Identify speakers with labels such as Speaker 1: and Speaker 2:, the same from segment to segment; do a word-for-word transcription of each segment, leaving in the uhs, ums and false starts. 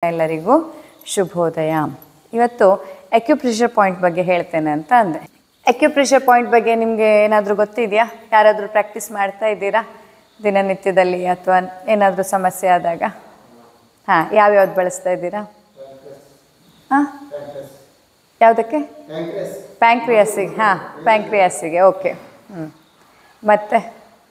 Speaker 1: ಎಲ್ಲರಿಗೂ ಶುಭೋದಯ. ಇವತ್ತು ಅಕ್ಯುಪ್ರೆಷರ್ ಪಾಯಿಂಟ್ ಬಗ್ಗೆ ಹೇಳ್ತೇನೆ ಅಂತ ಅಂದೆ. ಅಕ್ಯುಪ್ರೆಷರ್ ಪಾಯಿಂಟ್ ಬಗ್ಗೆ ನಿಮಗೆ ಏನಾದರೂ ಗೊತ್ತಿದೆಯಾ? ಯಾರಾದರೂ ಪ್ರಾಕ್ಟೀಸ್ ಮಾಡ್ತಾ ಇದ್ದೀರಾ ದಿನನಿತ್ಯದಲ್ಲಿ ಅಥವಾ ಏನಾದರೂ ಸಮಸ್ಯೆ ಆದಾಗ? ಹಾಂ, ಯಾವ್ಯಾವ್ದು ಬಳಸ್ತಾ ಇದ್ದೀರಾ? ಹಾಂ, ಯಾವುದಕ್ಕೆ? ಪ್ಯಾಂಕ್ರಿಯಾಸಿಗೆ. ಹಾಂ, ಪ್ಯಾಂಕ್ರಿಯಾಸಿಗೆ. ಓಕೆ. ಹ್ಞೂ, ಮತ್ತೆ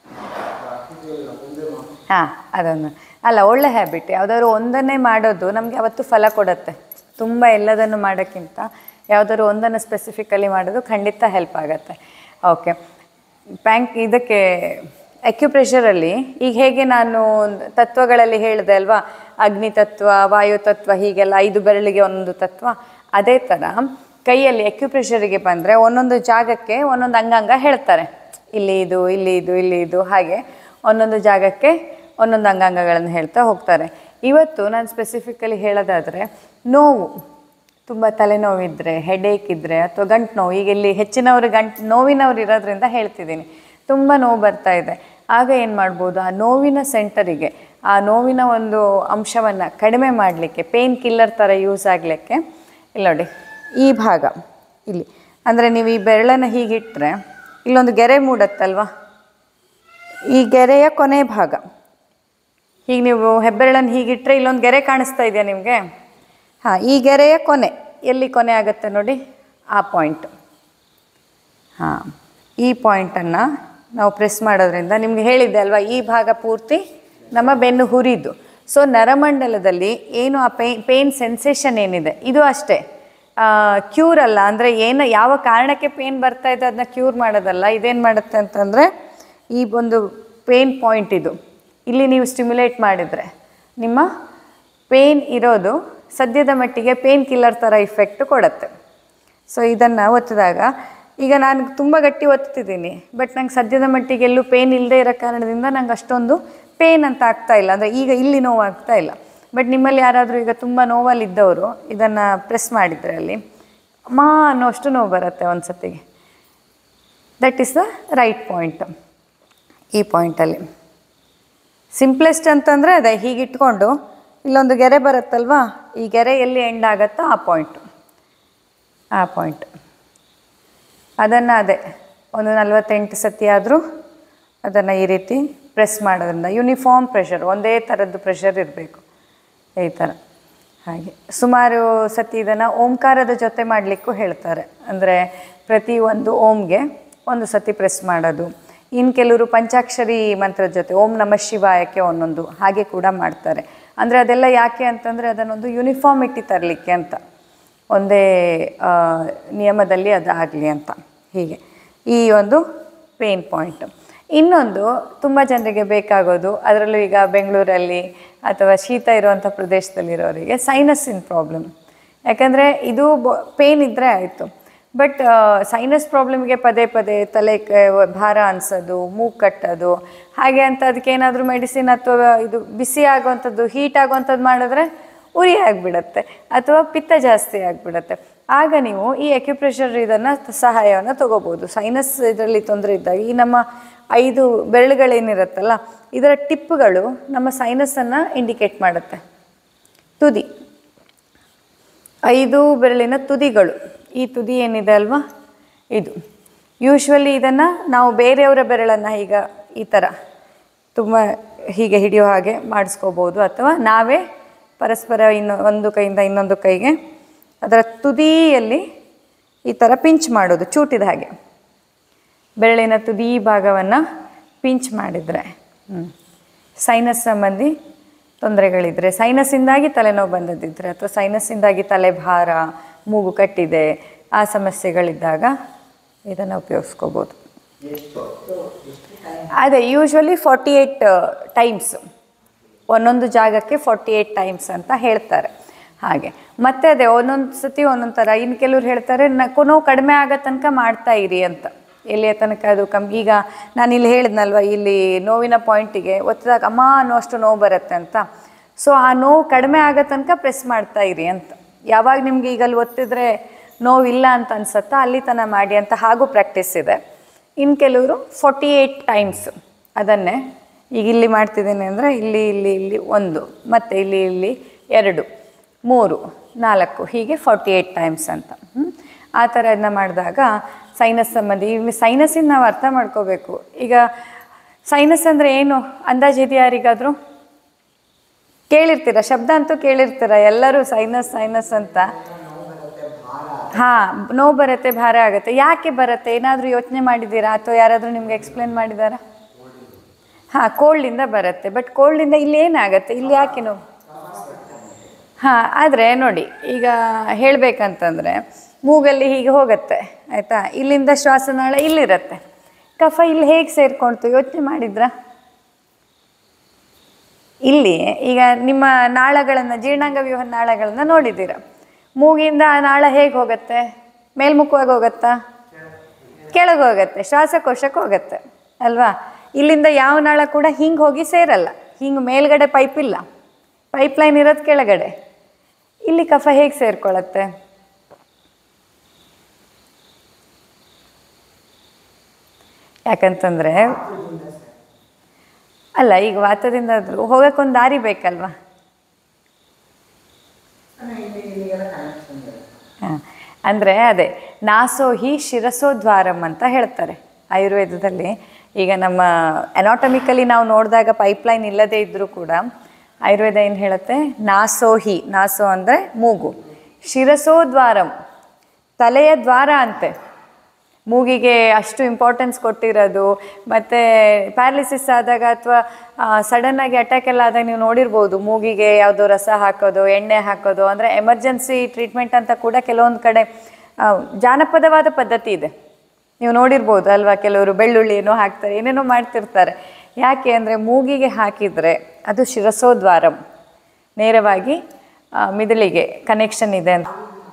Speaker 1: ಹಾಂ, ಅದೊಂದು ಅಲ್ಲ, ಒಳ್ಳೆ ಹ್ಯಾಬಿಟ್. ಯಾವುದಾದ್ರು ಒಂದನ್ನೇ ಮಾಡೋದು ನಮಗೆ ಅವತ್ತು ಫಲ ಕೊಡುತ್ತೆ. ತುಂಬ ಎಲ್ಲದನ್ನು ಮಾಡೋಕ್ಕಿಂತ ಯಾವುದಾದ್ರು ಒಂದನ್ನು ಸ್ಪೆಸಿಫಿಕಲಿ ಮಾಡೋದು ಖಂಡಿತ ಹೆಲ್ಪ್ ಆಗುತ್ತೆ. ಓಕೆ. ಪ್ಯಾಂಕ್ ಇದಕ್ಕೆ ಅಕ್ಯುಪ್ರೆಷರಲ್ಲಿ ಈಗ ಹೇಗೆ ನಾನು ತತ್ವಗಳಲ್ಲಿ ಹೇಳಿದೆ ಅಲ್ವಾ, ಅಗ್ನಿ ತತ್ವ, ವಾಯು ತತ್ವ, ಹೀಗೆಲ್ಲ ಐದು ಬೆರಳಿಗೆ ಒಂದೊಂದು ತತ್ವ. ಅದೇ ಥರ ಕೈಯಲ್ಲಿ ಅಕ್ಯುಪ್ರೆಷರಿಗೆ ಬಂದರೆ ಒಂದೊಂದು ಜಾಗಕ್ಕೆ ಒಂದೊಂದು ಅಂಗಾಂಗ ಹೇಳ್ತಾರೆ. ಇಲ್ಲಿ ಇದು, ಇಲ್ಲಿ ಇದು, ಇಲ್ಲಿ ಇದು, ಹಾಗೆ ಒಂದೊಂದು ಜಾಗಕ್ಕೆ ಒಂದೊಂದು ಅಂಗಾಂಗಗಳನ್ನು ಹೇಳ್ತಾ ಹೋಗ್ತಾರೆ. ಇವತ್ತು ನಾನು ಸ್ಪೆಸಿಫಿಕಲಿ ಹೇಳೋದಾದರೆ, ನೋವು, ತುಂಬ ತಲೆನೋವಿದ್ದರೆ, ಹೆಡೇಕ್ ಇದ್ದರೆ ಅಥವಾ ಗಂಟು ನೋವು, ಈಗ ಇಲ್ಲಿ ಹೆಚ್ಚಿನವರು ಗಂಟು ನೋವಿನವ್ರು ಇರೋದ್ರಿಂದ ಹೇಳ್ತಿದ್ದೀನಿ. ತುಂಬ ನೋವು ಬರ್ತಾ ಇದೆ, ಆಗ ಏನು ಮಾಡ್ಬೋದು, ಆ ನೋವಿನ ಸೆಂಟರಿಗೆ, ಆ ನೋವಿನ ಒಂದು ಅಂಶವನ್ನು ಕಡಿಮೆ ಮಾಡಲಿಕ್ಕೆ, ಪೇನ್ ಕಿಲ್ಲರ್ ಥರ ಯೂಸ್ ಆಗಲಿಕ್ಕೆ, ಇಲ್ಲಿ ನೋಡಿ ಈ ಭಾಗ ಇಲ್ಲಿ, ಅಂದರೆ ನೀವು ಈ ಬೆರಳನ್ನು ಹೀಗಿಟ್ಟರೆ ಇಲ್ಲೊಂದು ಗೆರೆ ಮೂಡತ್ತಲ್ವ, ಈ ಗೆರೆಯ ಕೊನೆ ಭಾಗ, ಈಗ ನೀವು ಹೆಬ್ಬೆರಳನ್ನು ಹೀಗಿಟ್ಟರೆ ಇಲ್ಲೊಂದು ಗೆರೆ ಕಾಣಿಸ್ತಾ ಇದೆಯಾ ನಿಮಗೆ? ಹಾಂ, ಈ ಗೆರೆಯ ಕೊನೆ ಎಲ್ಲಿ ಕೊನೆ ಆಗುತ್ತೆ ನೋಡಿ, ಆ ಪಾಯಿಂಟ್. ಹಾಂ, ಈ ಪಾಯಿಂಟನ್ನು ನಾವು ಪ್ರೆಸ್ ಮಾಡೋದ್ರಿಂದ, ನಿಮಗೆ ಹೇಳಿದ್ದೆ ಅಲ್ವಾ, ಈ ಭಾಗ ಪೂರ್ತಿ ನಮ್ಮ ಬೆನ್ನು ಹುರಿದು. ಸೊ ನರಮಂಡಲದಲ್ಲಿ ಏನು ಆ ಪೇ ಪೇನ್ ಸೆನ್ಸೇಷನ್ ಏನಿದೆ, ಇದು ಅಷ್ಟೇ, ಕ್ಯೂರ್ ಅಲ್ಲ. ಅಂದರೆ ಏನು ಯಾವ ಕಾರಣಕ್ಕೆ ಪೇನ್ ಬರ್ತಾ ಇದೆ ಅದನ್ನ ಕ್ಯೂರ್ ಮಾಡೋದಲ್ಲ. ಇದೇನು ಮಾಡುತ್ತೆ ಅಂತಂದರೆ, ಈ ಒಂದು ಪೇನ್ ಪಾಯಿಂಟ್ ಇದು, ಇಲ್ಲಿ ನೀವು ಸ್ಟಿಮ್ಯುಲೇಟ್ ಮಾಡಿದರೆ ನಿಮ್ಮ ಪೇನ್ ಇರೋದು ಸದ್ಯದ ಮಟ್ಟಿಗೆ ಪೇನ್ ಕಿಲ್ಲರ್ ಥರ ಇಫೆಕ್ಟ್ ಕೊಡುತ್ತೆ. ಸೊ ಇದನ್ನು ಒತ್ತಿದಾಗ, ಈಗ ನಾನು ತುಂಬ ಗಟ್ಟಿ ಒತ್ತಿದ್ದೀನಿ, ಬಟ್ ನಂಗೆ ಸದ್ಯದ ಮಟ್ಟಿಗೆ ಎಲ್ಲೂ ಪೇನ್ ಇಲ್ಲದೆ ಇರೋ ಕಾರಣದಿಂದ ನಂಗೆ ಅಷ್ಟೊಂದು ಪೇನ್ ಅಂತ ಆಗ್ತಾ ಇಲ್ಲ, ಅಂದರೆ ಈಗ ಇಲ್ಲಿ ನೋವು ಆಗ್ತಾ ಇಲ್ಲ. ಬಟ್ ನಿಮ್ಮಲ್ಲಿ ಯಾರಾದರೂ ಈಗ ತುಂಬ ನೋವಲ್ಲಿದ್ದವರು ಇದನ್ನು ಪ್ರೆಸ್ ಮಾಡಿದರೆ ಅಲ್ಲಿ ಮಾ ಅನ್ನೋಷ್ಟು ನೋವು ಬರುತ್ತೆ ಒಂದು ಸತಿಗೆ. That is the right point. ಈ ಪಾಯಿಂಟಲ್ಲಿ ಸಿಂಪ್ಲೆಸ್ಟ್ ಅಂತಂದರೆ ಅದೇ, ಹೀಗಿಟ್ಕೊಂಡು ಇಲ್ಲೊಂದು ಗೆರೆ ಬರುತ್ತಲ್ವಾ, ಈ ಗೆರೆ ಎಲ್ಲಿ ಎಂಡ್ ಆಗುತ್ತೋ ಆ ಪಾಯಿಂಟು, ಆ ಪಾಯಿಂಟ್ ಅದನ್ನು ಅದೇ ಒಂದು ನಲವತ್ತೆಂಟು ಸತಿ ಆದರೂ ಅದನ್ನು ಈ ರೀತಿ ಪ್ರೆಸ್ ಮಾಡೋದ್ರಿಂದ ಯೂನಿಫಾರ್ಮ್ ಪ್ರೆಷರ್, ಒಂದೇ ಥರದ್ದು ಪ್ರೆಷರ್ ಇರಬೇಕು, ಈ ಥರ. ಹಾಗೆ ಸುಮಾರು ಸತಿ ಇದನ್ನು ಓಂಕಾರದ ಜೊತೆ ಮಾಡಲಿಕ್ಕೂ ಹೇಳ್ತಾರೆ. ಅಂದರೆ ಪ್ರತಿ ಒಂದು ಓಮ್ಗೆ ಒಂದು ಸತಿ ಪ್ರೆಸ್ ಮಾಡೋದು. ಇನ್ನು ಕೆಲವರು ಪಂಚಾಕ್ಷರಿ ಮಂತ್ರದ ಜೊತೆ ಓಂ ನಮಃ ಶಿವಾಯಕ್ಕೆ ಒಂದೊಂದು ಹಾಗೆ ಕೂಡ ಮಾಡ್ತಾರೆ. ಅಂದರೆ ಅದೆಲ್ಲ ಯಾಕೆ ಅಂತಂದರೆ ಅದನ್ನೊಂದು ಯೂನಿಫಾರ್ಮಿಟಿ ತರಲಿಕ್ಕೆ ಅಂತ, ಒಂದೇ ನಿಯಮದಲ್ಲಿ ಅದು ಆಗಲಿ ಅಂತ. ಹೀಗೆ ಈ ಒಂದು ಪೇನ್ ಪಾಯಿಂಟ್. ಇನ್ನೊಂದು ತುಂಬ ಜನರಿಗೆ ಬೇಕಾಗೋದು, ಅದರಲ್ಲೂ ಈಗ ಬೆಂಗಳೂರಲ್ಲಿ ಅಥವಾ ಶೀತ ಇರುವಂಥ ಪ್ರದೇಶದಲ್ಲಿರೋರಿಗೆ ಸೈನಸ್ಸಿನ ಪ್ರಾಬ್ಲಮ್. ಯಾಕಂದರೆ ಇದು ಪೇನ್ ಇದ್ದರೆ ಆಯಿತು, ಬಟ್ ಸೈನಸ್ ಪ್ರಾಬ್ಲಮ್ಗೆ ಪದೇ ಪದೇ ತಲೆ ಭಾರ ಅನಿಸೋದು, ಮೂಗು ಕಟ್ಟೋದು, ಹಾಗೆ ಅಂತ ಅದಕ್ಕೆ ಏನಾದರೂ ಮೆಡಿಸಿನ್ ಅಥವಾ ಇದು ಬಿಸಿ ಆಗುವಂಥದ್ದು, ಹೀಟ್ ಆಗುವಂಥದ್ದು ಮಾಡಿದ್ರೆ ಉರಿ ಆಗಿಬಿಡತ್ತೆ ಅಥವಾ ಪಿತ್ತ ಜಾಸ್ತಿ ಆಗಿಬಿಡತ್ತೆ. ಆಗ ನೀವು ಈ ಅಕ್ಯುಪ್ರೆಷರ್ ಇದನ್ನು ಸಹಾಯವನ್ನು ತೊಗೋಬೋದು. ಸೈನಸ್ ಇದರಲ್ಲಿ ತೊಂದರೆ ಇದ್ದಾಗ ಈ ನಮ್ಮ ಐದು ಬೆರಳುಗಳೇನಿರುತ್ತಲ್ಲ, ಇದರ ಟಿಪ್ಪುಗಳು ನಮ್ಮ ಸೈನಸ್ಸನ್ನು ಇಂಡಿಕೇಟ್ ಮಾಡುತ್ತೆ. ತುದಿ, ಐದು ಬೆರಳಿನ ತುದಿಗಳು, ಈ ತುದಿ ಏನಿದೆ ಅಲ್ವಾ, ಇದು ಯೂಶ್ವಲಿ ಇದನ್ನು ನಾವು ಬೇರೆಯವರ ಬೆರಳನ್ನು ಈಗ ಈ ಥರ ತುಂಬ ಹೀಗೆ ಹಿಡಿಯೋ ಹಾಗೆ ಮಾಡಿಸ್ಕೋಬೋದು, ಅಥವಾ ನಾವೇ ಪರಸ್ಪರ ಇನ್ನು ಒಂದು ಕೈಯಿಂದ ಇನ್ನೊಂದು ಕೈಗೆ ಅದರ ತುದಿಯಲ್ಲಿ ಈ ಥರ ಪಿಂಚ್ ಮಾಡೋದು, ಚೂಟಿದ ಹಾಗೆ ಬೆರಳಿನ ತುದಿ ಭಾಗವನ್ನು ಪಿಂಚ್ ಮಾಡಿದರೆ, ಸೈನಸ್ ಸಂಬಂಧಿ ತೊಂದರೆಗಳಿದ್ದರೆ, ಸೈನಸ್ಸಿಂದಾಗಿ ತಲೆನೋವು ಬಂದದ್ದಿದ್ದರೆ ಅಥವಾ ಸೈನಸ್ಸಿಂದಾಗಿ ತಲೆ ಭಾರ, ಮೂಗು ಕಟ್ಟಿದೆ, ಆ ಸಮಸ್ಯೆಗಳಿದ್ದಾಗ ಇದನ್ನು ಉಪಯೋಗಿಸ್ಕೋಬೋದು. ಅದೇ ಯೂಶ್ವಲಿ ಫಾರ್ಟಿ ಏಯ್ಟ್ ಟೈಮ್ಸ್, ಒಂದೊಂದು ಜಾಗಕ್ಕೆ ಫಾರ್ಟಿ ಏಯ್ಟ್ ಟೈಮ್ಸ್ ಅಂತ ಹೇಳ್ತಾರೆ. ಹಾಗೆ ಮತ್ತು ಅದೇ ಒಂದೊಂದು ಸತಿ ಒಂದೊಂದು ಥರ. ಇನ್ನು ಕೆಲವ್ರು ಹೇಳ್ತಾರೆ ನಕ್ಕು ನೋವು ಕಡಿಮೆ ಆಗೋ ತನಕ ಮಾಡ್ತಾ ಇರಿ ಅಂತ. ಎಲ್ಲಿಯ ತನಕ ಅದು ಕಮ್ಮಿ, ಈಗ ನಾನು ಇಲ್ಲಿ ಹೇಳಿದ್ನಲ್ವ, ಇಲ್ಲಿ ನೋವಿನ ಪಾಯಿಂಟಿಗೆ ಒತ್ತಿದಾಗ ಅಮ್ಮ ಅನ್ನೋಷ್ಟು ನೋವು ಬರುತ್ತೆ ಅಂತ. ಸೊ ಆ ನೋವು ಕಡಿಮೆ ಆಗೋ ತನಕ ಪ್ರೆಸ್ ಮಾಡ್ತಾ ಇರಿ ಅಂತ. ಯಾವಾಗ ನಿಮಗೆ ಈಗ ಅಲ್ಲಿ ಒತ್ತಿದ್ರೆ ನೋವಿಲ್ಲ ಅಂತ ಅನ್ಸುತ್ತಾ ಅಲ್ಲಿ ತನಕ ಮಾಡಿ ಅಂತ, ಹಾಗೂ ಪ್ರಾಕ್ಟೀಸ್ ಇದೆ. ಇನ್ನು ಕೆಲವರು ಫಾರ್ಟಿ ಏಯ್ಟ್ ಟೈಮ್ಸ್ ಅದನ್ನೇ, ಈಗ ಇಲ್ಲಿ ಮಾಡ್ತಿದ್ದೀನಿ ಅಂದರೆ ಇಲ್ಲಿ ಇಲ್ಲಿ ಇಲ್ಲಿ ಒಂದು, ಮತ್ತು ಇಲ್ಲಿ ಇಲ್ಲಿ ಎರಡು, ಮೂರು, ನಾಲ್ಕು, ಹೀಗೆ ಫಾರ್ಟಿ ಏಯ್ಟ್ ಟೈಮ್ಸ್ ಅಂತ. ಆ ಥರ ಅದನ್ನ ಮಾಡಿದಾಗ ಸೈನಸ್ ಸಂಬಂಧಿ, ಈ ಸೈನಸ್ಸಿನ ನಾವು ಅರ್ಥ ಮಾಡ್ಕೋಬೇಕು. ಈಗ ಸೈನಸ್ ಅಂದರೆ ಏನು ಅಂದಾಜು ಇದೆಯಾ ಯಾರಿಗಾದರೂ? ಕೇಳಿರ್ತೀರ, ಶಬ್ದ ಅಂತೂ ಕೇಳಿರ್ತೀರ ಎಲ್ಲರೂ, ಸೈನಸ್ ಸೈನಸ್ ಅಂತ. ಹಾಂ, ನೋವು ಬರುತ್ತೆ, ಭಾರ ಆಗುತ್ತೆ. ಯಾಕೆ ಬರುತ್ತೆ ಏನಾದರೂ ಯೋಚನೆ ಮಾಡಿದ್ದೀರಾ ಅಥವಾ ಯಾರಾದರೂ ನಿಮ್ಗೆ ಎಕ್ಸ್ಪ್ಲೇನ್ ಮಾಡಿದಾರಾ? ಹಾಂ, ಕೋಲ್ಡಿಂದ ಬರುತ್ತೆ. ಬಟ್ ಕೋಲ್ಡಿಂದ ಇಲ್ಲಿ ಏನಾಗುತ್ತೆ, ಇಲ್ಲಿ ಯಾಕೆ ನೋವು? ಹಾಂ, ಆದರೆ ನೋಡಿ, ಈಗ ಹೇಳಬೇಕಂತಂದರೆ ಮೂಗಲ್ಲಿ ಹೀಗೆ ಹೋಗುತ್ತೆ, ಆಯಿತಾ? ಇಲ್ಲಿಂದ ಶ್ವಾಸನಾಳ ಇಲ್ಲಿರುತ್ತೆ, ಕಫ ಇಲ್ಲಿ ಹೇಗೆ ಸೇರ್ಕೊಳ್ತು ಯೋಚನೆ ಮಾಡಿದ್ರಾ? ಇಲ್ಲಿ ಈಗ ನಿಮ್ಮ ನಾಳಗಳನ್ನು, ಜೀರ್ಣಾಂಗ ವ್ಯೂಹ ನಾಳಗಳನ್ನು ನೋಡಿದ್ದೀರ. ಮೂಗಿಂದ ಆ ನಾಳ ಹೇಗೆ ಹೋಗುತ್ತೆ? ಮೇಲ್ಮುಖವಾಗಿ ಹೋಗುತ್ತಾ? ಕೆಳಗೆ ಹೋಗುತ್ತೆ, ಶ್ವಾಸಕೋಶಕ್ಕೆ ಹೋಗುತ್ತೆ ಅಲ್ವಾ? ಇಲ್ಲಿಂದ ಯಾವ ನಾಳ ಕೂಡ ಹಿಂಗೆ ಹೋಗಿ ಸೇರಲ್ಲ. ಹಿಂಗೆ ಮೇಲ್ಗಡೆ ಪೈಪ್ ಇಲ್ಲ, ಪೈಪ್ಲೈನ್ ಇರೋದು ಕೆಳಗಡೆ. ಇಲ್ಲಿ ಕಫ ಹೇಗೆ ಸೇರ್ಕೊಳ್ಳುತ್ತೆ? ಯಾಕಂತಂದರೆ ಅಲ್ಲ, ಈಗ ವಾತದಿಂದ ಆದರೂ ಹೋಗೋಕ್ಕೊಂದು ದಾರಿ ಬೇಕಲ್ವಾ? ಹಾಂ, ಅಂದರೆ ಅದೇ ನಾಸೋಹಿ ಶಿರಸೋದ್ವಾರಂ ಅಂತ ಹೇಳ್ತಾರೆ ಆಯುರ್ವೇದದಲ್ಲಿ. ಈಗ ನಮ್ಮ ಅನಾಟಮಿಕಲಿ ನಾವು ನೋಡಿದಾಗ ಪೈಪ್ಲೈನ್ ಇಲ್ಲದೇ ಇದ್ದರೂ ಕೂಡ ಆಯುರ್ವೇದ ಏನು ಹೇಳುತ್ತೆ? ನಾಸೋಹಿ, ನಾಸೋ ಅಂದರೆ ಮೂಗು, ಶಿರಸೋದ್ವಾರಂ ತಲೆಯ ದ್ವಾರ ಅಂತೆ. ಮೂಗಿಗೆ ಅಷ್ಟು ಇಂಪಾರ್ಟೆನ್ಸ್ ಕೊಟ್ಟಿರೋದು. ಮತ್ತು ಪ್ಯಾರಲಿಸಿಸ್ ಆದಾಗ ಅಥವಾ ಸಡನ್ನಾಗಿ ಅಟ್ಯಾಕ್ ಎಲ್ಲ ಆದಾಗ ನೀವು ನೋಡಿರ್ಬೋದು, ಮೂಗಿಗೆ ಯಾವುದೋ ರಸ ಹಾಕೋದು, ಎಣ್ಣೆ ಹಾಕೋದು, ಅಂದರೆ ಎಮರ್ಜೆನ್ಸಿ ಟ್ರೀಟ್ಮೆಂಟ್ ಅಂತ ಕೂಡ ಕೆಲವೊಂದು ಕಡೆ ಜಾನಪದವಾದ ಪದ್ಧತಿ ಇದೆ. ನೀವು ನೋಡಿರ್ಬೋದು ಅಲ್ವಾ? ಕೆಲವರು ಬೆಳ್ಳುಳ್ಳಿ ಏನೋ ಹಾಕ್ತಾರೆ, ಏನೇನೋ ಮಾಡ್ತಿರ್ತಾರೆ. ಯಾಕೆ ಅಂದರೆ ಮೂಗಿಗೆ ಹಾಕಿದರೆ ಅದು ಶಿರಸೋದ್ವಾರಂ, ನೇರವಾಗಿ ಮಿದುಳಿಗೆ ಕನೆಕ್ಷನ್ ಇದೆ ಅಂತ.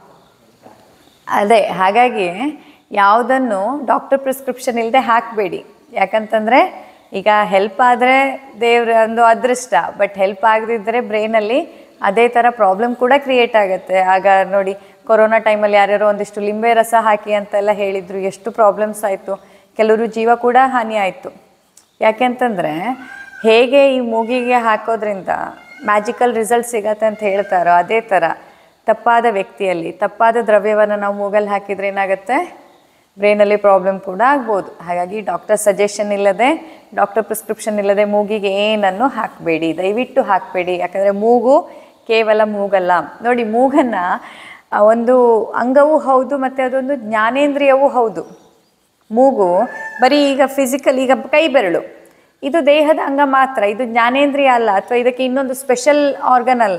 Speaker 1: ಅದೇ, ಹಾಗಾಗಿ ಯಾವುದನ್ನು ಡಾಕ್ಟರ್ ಪ್ರಿಸ್ಕ್ರಿಪ್ಷನ್ ಇಲ್ಲದೆ ಹಾಕಬೇಡಿ. ಯಾಕಂತಂದರೆ ಈಗ ಹೆಲ್ಪ್ ಆದರೆ ದೇವ್ರ ಒಂದು ಅದೃಷ್ಟ, ಬಟ್ ಹೆಲ್ಪ್ ಆಗದಿದ್ದರೆ ಬ್ರೈನಲ್ಲಿ ಅದೇ ಥರ ಪ್ರಾಬ್ಲಮ್ ಕೂಡ ಕ್ರಿಯೇಟ್ ಆಗುತ್ತೆ. ಆಗ ನೋಡಿ, ಕೊರೋನಾ ಟೈಮಲ್ಲಿ ಯಾರ್ಯಾರೋ ಒಂದಿಷ್ಟು ಲಿಂಬೆ ರಸ ಹಾಕಿ ಅಂತೆಲ್ಲ ಹೇಳಿದರು, ಎಷ್ಟು ಪ್ರಾಬ್ಲಮ್ಸ್ ಆಯಿತು, ಕೆಲವರು ಜೀವ ಕೂಡ ಹಾನಿ ಆಯಿತು. ಯಾಕೆಂತಂದರೆ ಹೇಗೆ ಈ ಮೂಗಿಗೆ ಹಾಕೋದ್ರಿಂದ ಮ್ಯಾಜಿಕಲ್ ರಿಸಲ್ಟ್ ಸಿಗತ್ತೆ ಅಂತ ಹೇಳ್ತಾರೋ, ಅದೇ ಥರ ತಪ್ಪಾದ ವ್ಯಕ್ತಿಯಲ್ಲಿ ತಪ್ಪಾದ ದ್ರವ್ಯವನ್ನು ನಾವು ಮೂಗಲ್ಲಿ ಹಾಕಿದರೆ ಏನಾಗುತ್ತೆ? ಬ್ರೈನಲ್ಲಿ ಪ್ರಾಬ್ಲಮ್ ಕೂಡ ಆಗ್ಬೋದು. ಹಾಗಾಗಿ ಡಾಕ್ಟರ್ ಸಜೆಷನ್ ಇಲ್ಲದೆ, ಡಾಕ್ಟರ್ ಪ್ರಿಸ್ಕ್ರಿಪ್ಷನ್ ಇಲ್ಲದೆ ಮೂಗಿಗೆ ಏನನ್ನು ಹಾಕಬೇಡಿ, ದಯವಿಟ್ಟು ಹಾಕಬೇಡಿ. ಯಾಕಂದರೆ ಮೂಗು ಕೇವಲ ಮೂಗಲ್ಲ. ನೋಡಿ, ಮೂಗನ್ನು ಒಂದು ಅಂಗವೂ ಹೌದು ಮತ್ತು ಅದೊಂದು ಜ್ಞಾನೇಂದ್ರಿಯವೂ ಹೌದು. ಮೂಗು ಬರೀ ಈಗ ಫಿಸಿಕಲ್, ಈಗ ಕೈ ಬೆರಳು ಇದು ದೇಹದ ಅಂಗ ಮಾತ್ರ, ಇದು ಜ್ಞಾನೇಂದ್ರಿಯ ಅಲ್ಲ, ಅಥವಾ ಇದಕ್ಕೆ ಇನ್ನೊಂದು ಸ್ಪೆಷಲ್ ಆರ್ಗನ್ ಅಲ್ಲ.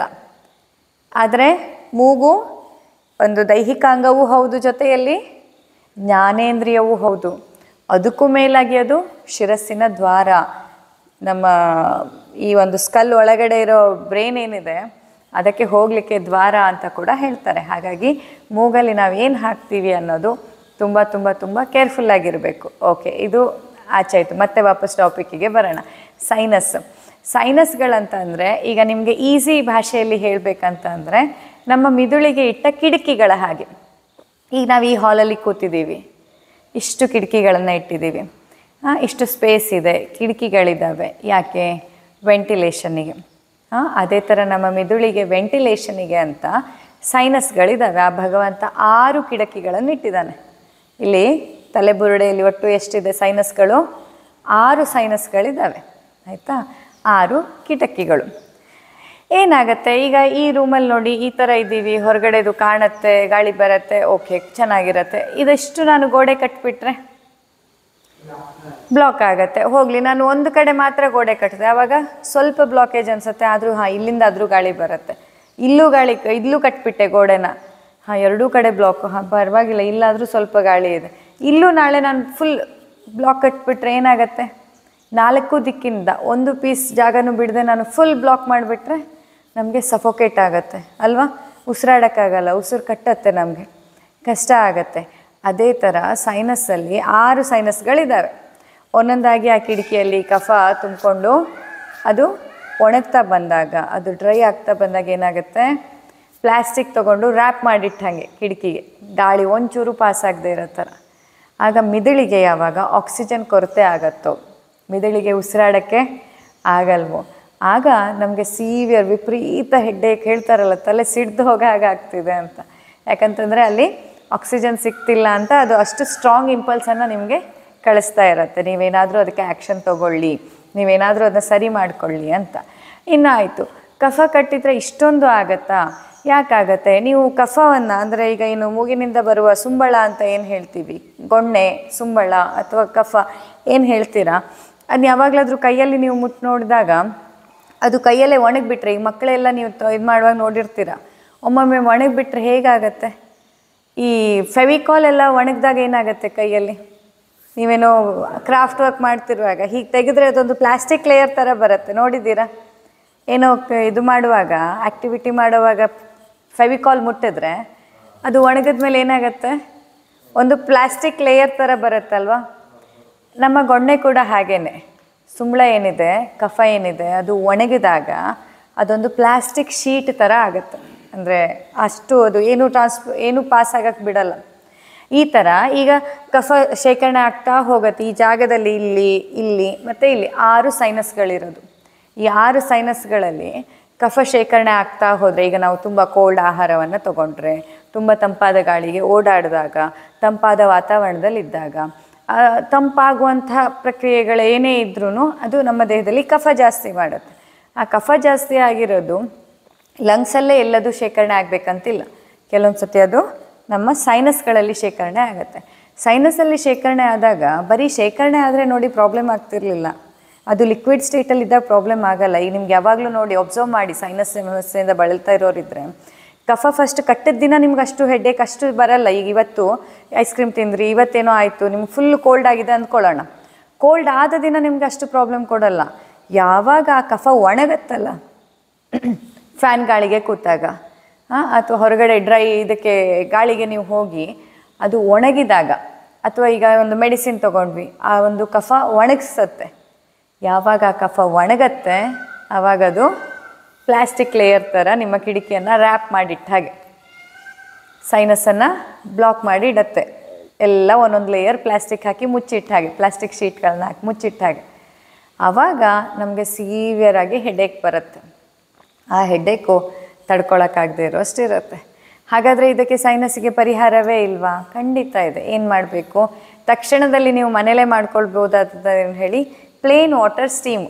Speaker 1: ಆದರೆ ಮೂಗು ಒಂದು ದೈಹಿಕ ಅಂಗವೂ ಹೌದು, ಜೊತೆಯಲ್ಲಿ ಜ್ಞಾನೇಂದ್ರಿಯವೂ ಹೌದು. ಅದಕ್ಕೂ ಮೇಲಾಗಿ ಅದು ಶಿರಸ್ಸಿನ ದ್ವಾರ. ನಮ್ಮ ಈ ಒಂದು ಸ್ಕಲ್ ಒಳಗಡೆ ಇರೋ ಬ್ರೈನ್ ಏನಿದೆ ಅದಕ್ಕೆ ಹೋಗಲಿಕ್ಕೆ ದ್ವಾರ ಅಂತ ಕೂಡ ಹೇಳ್ತಾರೆ. ಹಾಗಾಗಿ ಮೂಗಲ್ಲಿ ನಾವು ಏನು ಹಾಕ್ತೀವಿ ಅನ್ನೋದು ತುಂಬ ತುಂಬ ತುಂಬ ಕೇರ್ಫುಲ್ಲಾಗಿರಬೇಕು. ಓಕೆ, ಇದು ಆಚಾಯಿತು. ಮತ್ತೆ ವಾಪಸ್ ಟಾಪಿಕ್ಕಿಗೆ ಬರೋಣ. ಸೈನಸ್ ಸೈನಸ್ಗಳಂತ ಅಂದರೆ, ಈಗ ನಿಮಗೆ ಈಸಿ ಭಾಷೆಯಲ್ಲಿ ಹೇಳಬೇಕಂತ ಅಂದರೆ, ನಮ್ಮ ಮಿದುಳಿಗೆ ಇಟ್ಟ ಕಿಟಕಿಗಳ ಹಾಗೆ. ಈಗ ನಾವು ಈ ಹಾಲಲ್ಲಿ ಕೂತಿದ್ದೀವಿ, ಇಷ್ಟು ಕಿಟಕಿಗಳನ್ನು ಇಟ್ಟಿದ್ದೀವಿ, ಇಷ್ಟು ಸ್ಪೇಸ್ ಇದೆ, ಕಿಟಕಿಗಳಿದ್ದಾವೆ. ಯಾಕೆ? ವೆಂಟಿಲೇಷನ್ನಿಗೆ. ಹಾಂ, ಅದೇ ಥರ ನಮ್ಮ ಮಿದುಳಿಗೆ ವೆಂಟಿಲೇಷನಿಗೆ ಅಂತ ಸೈನಸ್ಗಳಿದ್ದಾವೆ. ಆ ಭಗವಂತ ಆರು ಕಿಟಕಿಗಳನ್ನು ಇಟ್ಟಿದ್ದಾನೆ. ಇಲ್ಲಿ ತಲೆಬುರುಡೆಯಲ್ಲಿ ಒಟ್ಟು ಎಷ್ಟಿದೆ ಸೈನಸ್ಗಳು? ಆರು ಸೈನಸ್ಗಳಿದ್ದಾವೆ, ಆಯಿತಾ? ಆರು ಕಿಟಕಿಗಳು. ಏನಾಗುತ್ತೆ ಈಗ ಈ ರೂಮಲ್ಲಿ ನೋಡಿ, ಈ ಥರ ಇದ್ದೀವಿ, ಹೊರಗಡೆದು ಕಾಣುತ್ತೆ, ಗಾಳಿ ಬರುತ್ತೆ, ಓಕೆ ಚೆನ್ನಾಗಿರುತ್ತೆ. ಇದಷ್ಟು ನಾನು ಗೋಡೆ ಕಟ್ಟಿಬಿಟ್ರೆ ಬ್ಲಾಕ್ ಆಗುತ್ತೆ. ಹೋಗಲಿ, ನಾನು ಒಂದು ಕಡೆ ಮಾತ್ರ ಗೋಡೆ ಕಟ್ಟಿದೆ, ಆವಾಗ ಸ್ವಲ್ಪ ಬ್ಲಾಕೇಜ್ ಅನಿಸುತ್ತೆ, ಆದರೂ ಹಾಂ ಇಲ್ಲಿಂದಾದರೂ ಗಾಳಿ ಬರುತ್ತೆ. ಇಲ್ಲೂ ಗಾಳಿ, ಇಲ್ಲೂ ಕಟ್ಬಿಟ್ಟೆ ಗೋಡೆನ, ಹಾಂ ಎರಡೂ ಕಡೆ ಬ್ಲಾಕ್, ಹಾಂ ಪರವಾಗಿಲ್ಲ, ಇಲ್ಲಾದರೂ ಸ್ವಲ್ಪ ಗಾಳಿ ಇದೆ. ಇಲ್ಲೂ ನಾಳೆ ನಾನು ಫುಲ್ ಬ್ಲಾಕ್ ಕಟ್ಬಿಟ್ರೆ ಏನಾಗುತ್ತೆ? ನಾಲ್ಕು ದಿಕ್ಕಿಂದ ಒಂದು ಪೀಸ್ ಜಾಗನೂ ಬಿಡದೆ ನಾನು ಫುಲ್ ಬ್ಲಾಕ್ ಮಾಡಿಬಿಟ್ರೆ ನಮಗೆ ಸಫೋಕೇಟ್ ಆಗುತ್ತೆ ಅಲ್ವಾ? ಉಸಿರಾಡೋಕ್ಕಾಗಲ್ಲ, ಉಸಿರು ಕಟ್ಟತ್ತೆ, ನಮಗೆ ಕಷ್ಟ ಆಗುತ್ತೆ. ಅದೇ ಥರ ಸೈನಸ್ಸಲ್ಲಿ ಆರು ಸೈನಸ್ಗಳಿದ್ದಾವೆ. ಒಂದೊಂದಾಗಿ ಆ ಕಿಟಕಿಯಲ್ಲಿ ಕಫ ತುಂಬಿಕೊಂಡು ಅದು ಒಣಗ್ತಾ ಬಂದಾಗ, ಅದು ಡ್ರೈ ಆಗ್ತಾ ಬಂದಾಗ ಏನಾಗುತ್ತೆ? ಪ್ಲ್ಯಾಸ್ಟಿಕ್ ತೊಗೊಂಡು ರ್ಯಾಪ್ ಮಾಡಿಟ್ಟಂಗೆ ಕಿಟಕಿಗೆ, ಗಾಳಿ ಒಂಚೂರು ಪಾಸ್ ಆಗದೆ ಇರೋ ಥರ. ಆಗ ಮಿದುಳಿಗೆ ಯಾವಾಗ ಆಕ್ಸಿಜನ್ ಕೊರತೆ ಆಗತ್ತೋ, ಮಿದುಳಿಗೆ ಉಸಿರಾಡೋಕ್ಕೆ ಆಗಲ್ವೋ, ಆಗ ನಮಗೆ ಸೀವಿಯರ್ ವಿಪರೀತ ಹೆಡ್ಡೇಕ್, ಹೇಳ್ತಾರಲ್ಲ ತಲೆ ಸಿಡ್ದು ಹೋಗೋ ಹಾಗೆ ಆಗ್ತಿದೆ ಅಂತ. ಯಾಕಂತಂದರೆ ಅಲ್ಲಿ ಆಕ್ಸಿಜನ್ ಸಿಗ್ತಿಲ್ಲ ಅಂತ ಅದು ಅಷ್ಟು ಸ್ಟ್ರಾಂಗ್ ಇಂಪಲ್ಸನ್ನು ನಿಮಗೆ ಕಳಿಸ್ತಾ ಇರುತ್ತೆ. ನೀವೇನಾದರೂ ಅದಕ್ಕೆ ಆ್ಯಕ್ಷನ್ ತೊಗೊಳ್ಳಿ, ನೀವೇನಾದರೂ ಅದನ್ನ ಸರಿ ಮಾಡಿಕೊಳ್ಳಿ ಅಂತ. ಇನ್ನು ಆಯಿತು, ಕಫ ಕಟ್ಟಿದರೆ ಇಷ್ಟೊಂದು ಆಗತ್ತಾ? ಯಾಕಾಗತ್ತೆ? ನೀವು ಕಫವನ್ನು ಅಂದರೆ ಈಗ ಏನು ಮೂಗಿನಿಂದ ಬರುವ ಸುಂಬಳ ಅಂತ ಏನು ಹೇಳ್ತೀವಿ, ಗೊಣ್ಣೆ, ಸುಂಬಳ ಅಥವಾ ಕಫ ಏನು ಹೇಳ್ತೀರಾ, ಅದು ಯಾವಾಗಲಾದರೂ ಕೈಯಲ್ಲಿ ನೀವು ಮುಟ್ಟು ನೋಡಿದಾಗ ಅದು ಕೈಯಲ್ಲೇ ಒಣಗಿಬಿಟ್ರೆ, ಈಗ ಮಕ್ಕಳೆಲ್ಲ ನೀವು ಇದು ಮಾಡುವಾಗ ನೋಡಿರ್ತೀರ, ಒಮ್ಮೊಮ್ಮೆ ಒಣಗಿಬಿಟ್ರೆ ಹೇಗಾಗತ್ತೆ? ಈ ಫೆವಿಕಾಲ್ ಎಲ್ಲ ಒಣಗಿದಾಗ ಏನಾಗುತ್ತೆ ಕೈಯಲ್ಲಿ? ನೀವೇನೋ ಕ್ರಾಫ್ಟ್ ವರ್ಕ್ ಮಾಡ್ತಿರುವಾಗ ಹೀಗೆ ತೆಗೆದ್ರೆ ಅದೊಂದು ಪ್ಲಾಸ್ಟಿಕ್ ಲೇಯರ್ ಥರ ಬರುತ್ತೆ, ನೋಡಿದ್ದೀರಾ? ಏನೋ ಇದು ಮಾಡುವಾಗ, ಆ್ಯಕ್ಟಿವಿಟಿ ಮಾಡುವಾಗ ಫೆವಿಕಾಲ್ ಮುಟ್ಟಿದ್ರೆ ಅದು ಒಣಗಿದ ಮೇಲೆ ಏನಾಗುತ್ತೆ? ಒಂದು ಪ್ಲಾಸ್ಟಿಕ್ ಲೇಯರ್ ಥರ ಬರುತ್ತಲ್ವ. ನಮ್ಮ ಗೊಣ್ಣೆ ಕೂಡ ಹಾಗೇ, ಸುಂಬಳ ಏನಿದೆ, ಕಫ ಏನಿದೆ, ಅದು ಒಣಗಿದಾಗ ಅದೊಂದು ಪ್ಲಾಸ್ಟಿಕ್ ಶೀಟ್ ಥರ ಆಗುತ್ತೆ. ಅಂದರೆ ಅಷ್ಟು ಅದು ಏನು ಟ್ರಾನ್ಸ್ ಏನು ಪಾಸ್ ಆಗಕ್ಕೆ ಬಿಡಲ್ಲ. ಈ ಥರ ಈಗ ಕಫ ಶೇಖರಣೆ ಆಗ್ತಾ ಹೋಗುತ್ತೆ ಈ ಜಾಗದಲ್ಲಿ, ಇಲ್ಲಿ ಇಲ್ಲಿ ಮತ್ತು ಇಲ್ಲಿ ಆರು ಸೈನಸ್ಗಳಿರೋದು. ಈ ಆರು ಸೈನಸ್ಗಳಲ್ಲಿ ಕಫ ಶೇಖರಣೆ ಆಗ್ತಾ ಹೋದರೆ, ಈಗ ನಾವು ತುಂಬ ಕೋಲ್ಡ್ ಆಹಾರವನ್ನು ತೊಗೊಂಡ್ರೆ, ತುಂಬ ತಂಪಾದ ಗಾಳಿಗೆ ಓಡಾಡಿದಾಗ, ತಂಪಾದ ವಾತಾವರಣದಲ್ಲಿದ್ದಾಗ, ತಂಪಾಗುವಂತಹ ಪ್ರಕ್ರಿಯೆಗಳು ಏನೇ ಇದ್ರೂ ಅದು ನಮ್ಮ ದೇಹದಲ್ಲಿ ಕಫ ಜಾಸ್ತಿ ಮಾಡುತ್ತೆ. ಆ ಕಫ ಜಾಸ್ತಿ ಆಗಿರೋದು ಲಂಗ್ಸಲ್ಲೇ ಎಲ್ಲದೂ ಶೇಖರಣೆ ಆಗಬೇಕಂತಿಲ್ಲ. ಕೆಲವೊಂದು ಸತಿ ಅದು ನಮ್ಮ ಸೈನಸ್ಗಳಲ್ಲಿ ಶೇಖರಣೆ ಆಗುತ್ತೆ. ಸೈನಸಲ್ಲಿ ಶೇಖರಣೆ ಆದಾಗ ಬರೀ ಶೇಖರಣೆ ಆದರೆ ನೋಡಿ ಪ್ರಾಬ್ಲಮ್ ಆಗ್ತಿರ್ಲಿಲ್ಲ, ಅದು ಲಿಕ್ವಿಡ್ ಸ್ಟೇಟಲ್ಲಿದ್ದಾಗ ಪ್ರಾಬ್ಲಮ್ ಆಗಲ್ಲ. ಈಗ ನಿಮ್ಗೆ ಯಾವಾಗಲೂ ನೋಡಿ ಅಬ್ಸರ್ವ್ ಮಾಡಿ, ಸೈನಸ್ ಸಮಸ್ಯೆಯಿಂದ ಬಳಲ್ತಾ ಇರೋರಿದ್ರೆ ಕಫ ಫಸ್ಟ್ ಕಟ್ಟಿದ ದಿನ ನಿಮ್ಗೆ ಅಷ್ಟು ಹೆಡ್ಡೇಕ್ ಅಷ್ಟು ಬರಲ್ಲ. ಈಗ ಇವತ್ತು ಐಸ್ ಕ್ರೀಮ್ ತಿಂದ್ರಿ, ಇವತ್ತೇನೋ ಆಯಿತು, ನಿಮ್ಗೆ ಫುಲ್ ಕೋಲ್ಡ್ ಆಗಿದೆ ಅಂದ್ಕೊಳ್ಳೋಣ, ಕೋಲ್ಡ್ ಆದ ದಿನ ನಿಮ್ಗೆ ಅಷ್ಟು ಪ್ರಾಬ್ಲಮ್ ಕೊಡಲ್ಲ. ಯಾವಾಗ ಆ ಕಫ ಒಣಗತ್ತಲ್ಲ, ಫ್ಯಾನ್ ಗಾಳಿಗೆ ಕೂತಾಗ ಅಥವಾ ಹೊರಗಡೆ ಡ್ರೈ ಇದಕ್ಕೆ ಗಾಳಿಗೆ ನೀವು ಹೋಗಿ ಅದು ಒಣಗಿದಾಗ, ಅಥವಾ ಈಗ ಒಂದು ಮೆಡಿಸಿನ್ ತೊಗೊಂಡ್ವಿ, ಆ ಒಂದು ಕಫ ಒಣಗಿಸುತ್ತೆ. ಯಾವಾಗ ಆ ಕಫ ಒಣಗತ್ತೆ ಆವಾಗ ಅದು ಪ್ಲಾಸ್ಟಿಕ್ ಲೇಯರ್ ಥರ ನಿಮ್ಮ ಕಿಟಕಿಯನ್ನು ರ್ಯಾಪ್ ಮಾಡಿಟ್ಟ ಹಾಗೆ ಸೈನಸನ್ನು ಬ್ಲಾಕ್ ಮಾಡಿ ಇಡತ್ತೆ. ಎಲ್ಲ ಒಂದೊಂದು ಲೇಯರ್ ಪ್ಲಾಸ್ಟಿಕ್ ಹಾಕಿ ಮುಚ್ಚಿಟ್ಟ ಹಾಗೆ, ಪ್ಲಾಸ್ಟಿಕ್ ಶೀಟ್ಗಳನ್ನ ಹಾಕಿ ಮುಚ್ಚಿಟ್ಟ ಹಾಗೆ. ಆವಾಗ ನಮಗೆ ಸಿವಿಯರ್ ಆಗಿ ಹೆಡ್ಡೇಕ್ ಬರುತ್ತೆ. ಆ ಹೆಡ್ಡೇಕು ತಡ್ಕೊಳಕ್ಕಾಗದೇ ಇರೋ ಅಷ್ಟಿರುತ್ತೆ. ಹಾಗಾದರೆ ಇದಕ್ಕೆ ಸೈನಸ್ಸಿಗೆ ಪರಿಹಾರವೇ ಇಲ್ವಾ? ಖಂಡಿತ ಇದೆ. ಏನು ಮಾಡಬೇಕು? ತಕ್ಷಣದಲ್ಲಿ ನೀವು ಮನೇಲೇ ಮಾಡ್ಕೊಳ್ಬೋದಾದ ಹೇಳಿ ಪ್ಲೇನ್ ವಾಟರ್ ಸ್ಟೀಮು.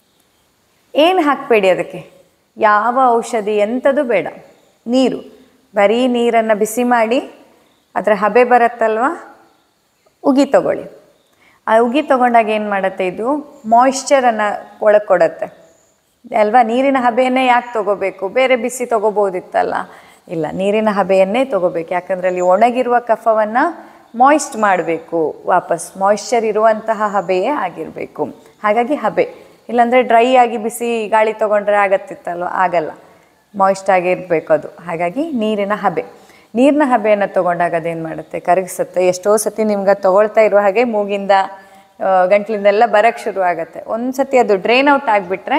Speaker 1: ಏನು ಹಾಕಬೇಡಿ ಅದಕ್ಕೆ, ಯಾವ ಔಷಧಿ ಎಂಥದ್ದು ಬೇಡ, ನೀರು, ಬರೀ ನೀರನ್ನು ಬಿಸಿ ಮಾಡಿ ಅದರ ಹಬೆ ಬರುತ್ತಲ್ವ, ಉಗಿ ತಗೊಳ್ಳಿ. ಆ ಉಗಿ ತೊಗೊಂಡಾಗ ಏನು ಮಾಡುತ್ತೆ, ಇದು ಮಾಯಿಶ್ಚರನ್ನು ಒಳಗೆ ಕೊಡುತ್ತೆ ಅಲ್ವಾ. ನೀರಿನ ಹಬೆಯನ್ನೇ ಯಾಕೆ ತೊಗೋಬೇಕು? ಬೇರೆ ಬಿಸಿ ತೊಗೋಬೋದಿತ್ತಲ್ಲ. ಇಲ್ಲ, ನೀರಿನ ಹಬೆಯನ್ನೇ ತೊಗೋಬೇಕು. ಯಾಕಂದರೆ ಅಲ್ಲಿ ಒಣಗಿರುವ ಕಫವನ್ನು ಮಾಯಿಸ್ಟ್ ಮಾಡಬೇಕು, ವಾಪಸ್ ಮಾಯಿಶ್ಚರ್ ಇರುವಂತಹ ಹಬೆಯೇ ಆಗಿರಬೇಕು. ಹಾಗಾಗಿ ಹಬೆ, ಇಲ್ಲಾಂದರೆ ಡ್ರೈ ಆಗಿ ಬಿಸಿ ಗಾಳಿ ತೊಗೊಂಡ್ರೆ ಆಗತ್ತಿತ್ತಲ್ವ, ಆಗಲ್ಲ, ಮಾಯಿಸ್ಟ್ ಆಗಿರಬೇಕು ಅದು. ಹಾಗಾಗಿ ನೀರಿನ ಹಬೆ, ನೀರಿನ ಹಬೆಯನ್ನು ತೊಗೊಂಡಾಗ ಅದೇನು ಮಾಡುತ್ತೆ, ಕರಗಿಸುತ್ತೆ. ಎಷ್ಟೋ ಸತಿ ನಿಮ್ಗೆ ತೊಗೊಳ್ತಾ ಇರುವ ಹಾಗೆ ಮೂಗಿಂದ ಗಂಟ್ಲಿಂದೆಲ್ಲ ಬರೋಕ್ಕೆ ಶುರು ಆಗುತ್ತೆ. ಒಂದು ಸತಿ ಅದು ಡ್ರೈನ್ ಔಟ್ ಆಗಿಬಿಟ್ರೆ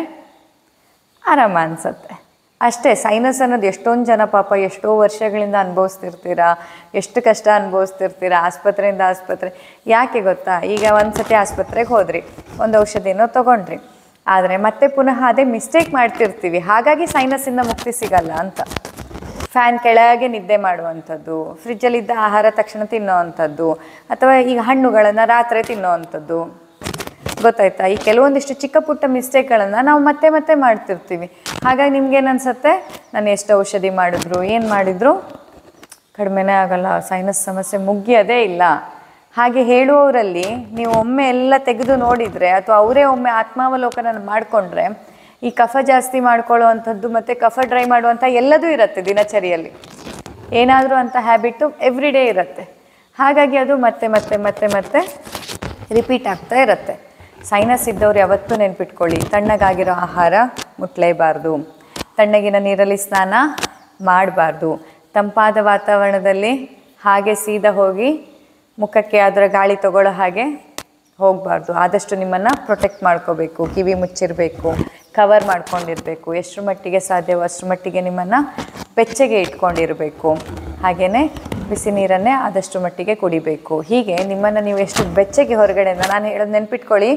Speaker 1: ಆರಾಮ ಅನಿಸುತ್ತೆ ಅಷ್ಟೇ. ಸೈನಸ್ ಅನ್ನೋದು ಎಷ್ಟೊಂದು ಜನ ಪಾಪ ಎಷ್ಟೋ ವರ್ಷಗಳಿಂದ ಅನುಭವಿಸ್ತಿರ್ತೀರಾ, ಎಷ್ಟು ಕಷ್ಟ ಅನುಭವಿಸ್ತಿರ್ತೀರ, ಆಸ್ಪತ್ರೆಯಿಂದ ಆಸ್ಪತ್ರೆ. ಯಾಕೆ ಗೊತ್ತಾ, ಈಗ ಒಂದು ಸತಿ ಆಸ್ಪತ್ರೆಗೆ ಹೋದ್ರಿ, ಒಂದು ಔಷಧಿನೋ ತೊಗೊಂಡ್ರಿ, ಆದರೆ ಮತ್ತೆ ಪುನಃ ಅದೇ ಮಿಸ್ಟೇಕ್ ಮಾಡ್ತಿರ್ತೀವಿ. ಹಾಗಾಗಿ ಸೈನಸ್ಸಿಂದ ಮುಕ್ತಿ ಸಿಗಲ್ಲ ಅಂತ. ಫ್ಯಾನ್ ಕೆಳಗೆ ನಿದ್ದೆ ಮಾಡುವಂಥದ್ದು, ಫ್ರಿಜ್ಜಲ್ಲಿದ್ದ ಆಹಾರ ತಕ್ಷಣ ತಿನ್ನೋ ಅಂಥದ್ದು, ಅಥವಾ ಈಗ ಹಣ್ಣುಗಳನ್ನು ರಾತ್ರಿ ತಿನ್ನೋ ಅಂಥದ್ದು, ಗೊತ್ತಾಯ್ತಾ? ಈ ಕೆಲವೊಂದಿಷ್ಟು ಚಿಕ್ಕ ಪುಟ್ಟ ಮಿಸ್ಟೇಕ್ಗಳನ್ನು ನಾವು ಮತ್ತೆ ಮತ್ತೆ ಮಾಡ್ತಿರ್ತೀವಿ. ಹಾಗಾಗಿ ನಿಮ್ಗೇನು ಅನಿಸುತ್ತೆ, ನಾನು ಎಷ್ಟು ಔಷಧಿ ಮಾಡಿದ್ರು ಏನು ಮಾಡಿದ್ರು ಕಡಿಮೆನೇ ಆಗಲ್ಲ, ಸೈನಸ್ ಸಮಸ್ಯೆ ಮುಗಿಯೋದೇ ಇಲ್ಲ. ಹಾಗೆ ಹೇಳುವವರಲ್ಲಿ ನೀವು ಒಮ್ಮೆ ಎಲ್ಲ ತೆಗೆದು ನೋಡಿದರೆ, ಅಥವಾ ಅವರೇ ಒಮ್ಮೆ ಆತ್ಮಾವಲೋಕನ ಮಾಡಿಕೊಂಡ್ರೆ, ಈ ಕಫ ಜಾಸ್ತಿ ಮಾಡ್ಕೊಳ್ಳೋ ಅಂಥದ್ದು ಮತ್ತು ಕಫ ಡ್ರೈ ಮಾಡುವಂಥ ಎಲ್ಲದೂ ಇರುತ್ತೆ ದಿನಚರಿಯಲ್ಲಿ. ಏನಾದರೂ ಅಂಥ ಹ್ಯಾಬಿಟ್ಟು ಎವ್ರಿ ಡೇ ಇರುತ್ತೆ. ಹಾಗಾಗಿ ಅದು ಮತ್ತೆ ಮತ್ತೆ ಮತ್ತೆ ಮತ್ತೆ ರಿಪೀಟ್ ಆಗ್ತಾ ಇರುತ್ತೆ. ಸೈನಸ್ ಇದ್ದವ್ರು ಯಾವತ್ತೂ ನೆನ್ಪಿಟ್ಕೊಳ್ಳಿ, ತಣ್ಣಗಾಗಿರೋ ಆಹಾರ ಮುಟ್ಲೇಬಾರ್ದು, ತಣ್ಣಗಿನ ನೀರಲ್ಲಿ ಸ್ನಾನ ಮಾಡಬಾರ್ದು, ತಂಪಾದ ವಾತಾವರಣದಲ್ಲಿ ಹಾಗೆ ಸೀದಾ ಹೋಗಿ ಮುಖಕ್ಕೆ ಅದರ ಗಾಳಿ ತಗೊಳ್ಳೋ ಹಾಗೆ ಹೋಗಬಾರ್ದು. ಆದಷ್ಟು ನಿಮ್ಮನ್ನು ಪ್ರೊಟೆಕ್ಟ್ ಮಾಡ್ಕೋಬೇಕು, ಕಿವಿ ಮುಚ್ಚಿರಬೇಕು, ಕವರ್ ಮಾಡ್ಕೊಂಡಿರಬೇಕು, ಎಷ್ಟರ ಮಟ್ಟಿಗೆ ಸಾಧ್ಯವೋ ಅಷ್ಟರ ಮಟ್ಟಿಗೆ ನಿಮ್ಮನ್ನು ಬೆಚ್ಚಗೆ ಇಟ್ಕೊಂಡಿರಬೇಕು. ಹಾಗೆಯೇ ಬಿಸಿ ನೀರನ್ನೇ ಆದಷ್ಟು ಮಟ್ಟಿಗೆ ಕುಡಿಬೇಕು. ಹೀಗೆ ನಿಮ್ಮನ್ನು ನೀವು ಎಷ್ಟು ಬೆಚ್ಚಗೆ ಹೊರಗಡೆಯಿಂದ, ನಾನು ಹೇಳೋದು ನೆನ್ಪಿಟ್ಕೊಳ್ಳಿ,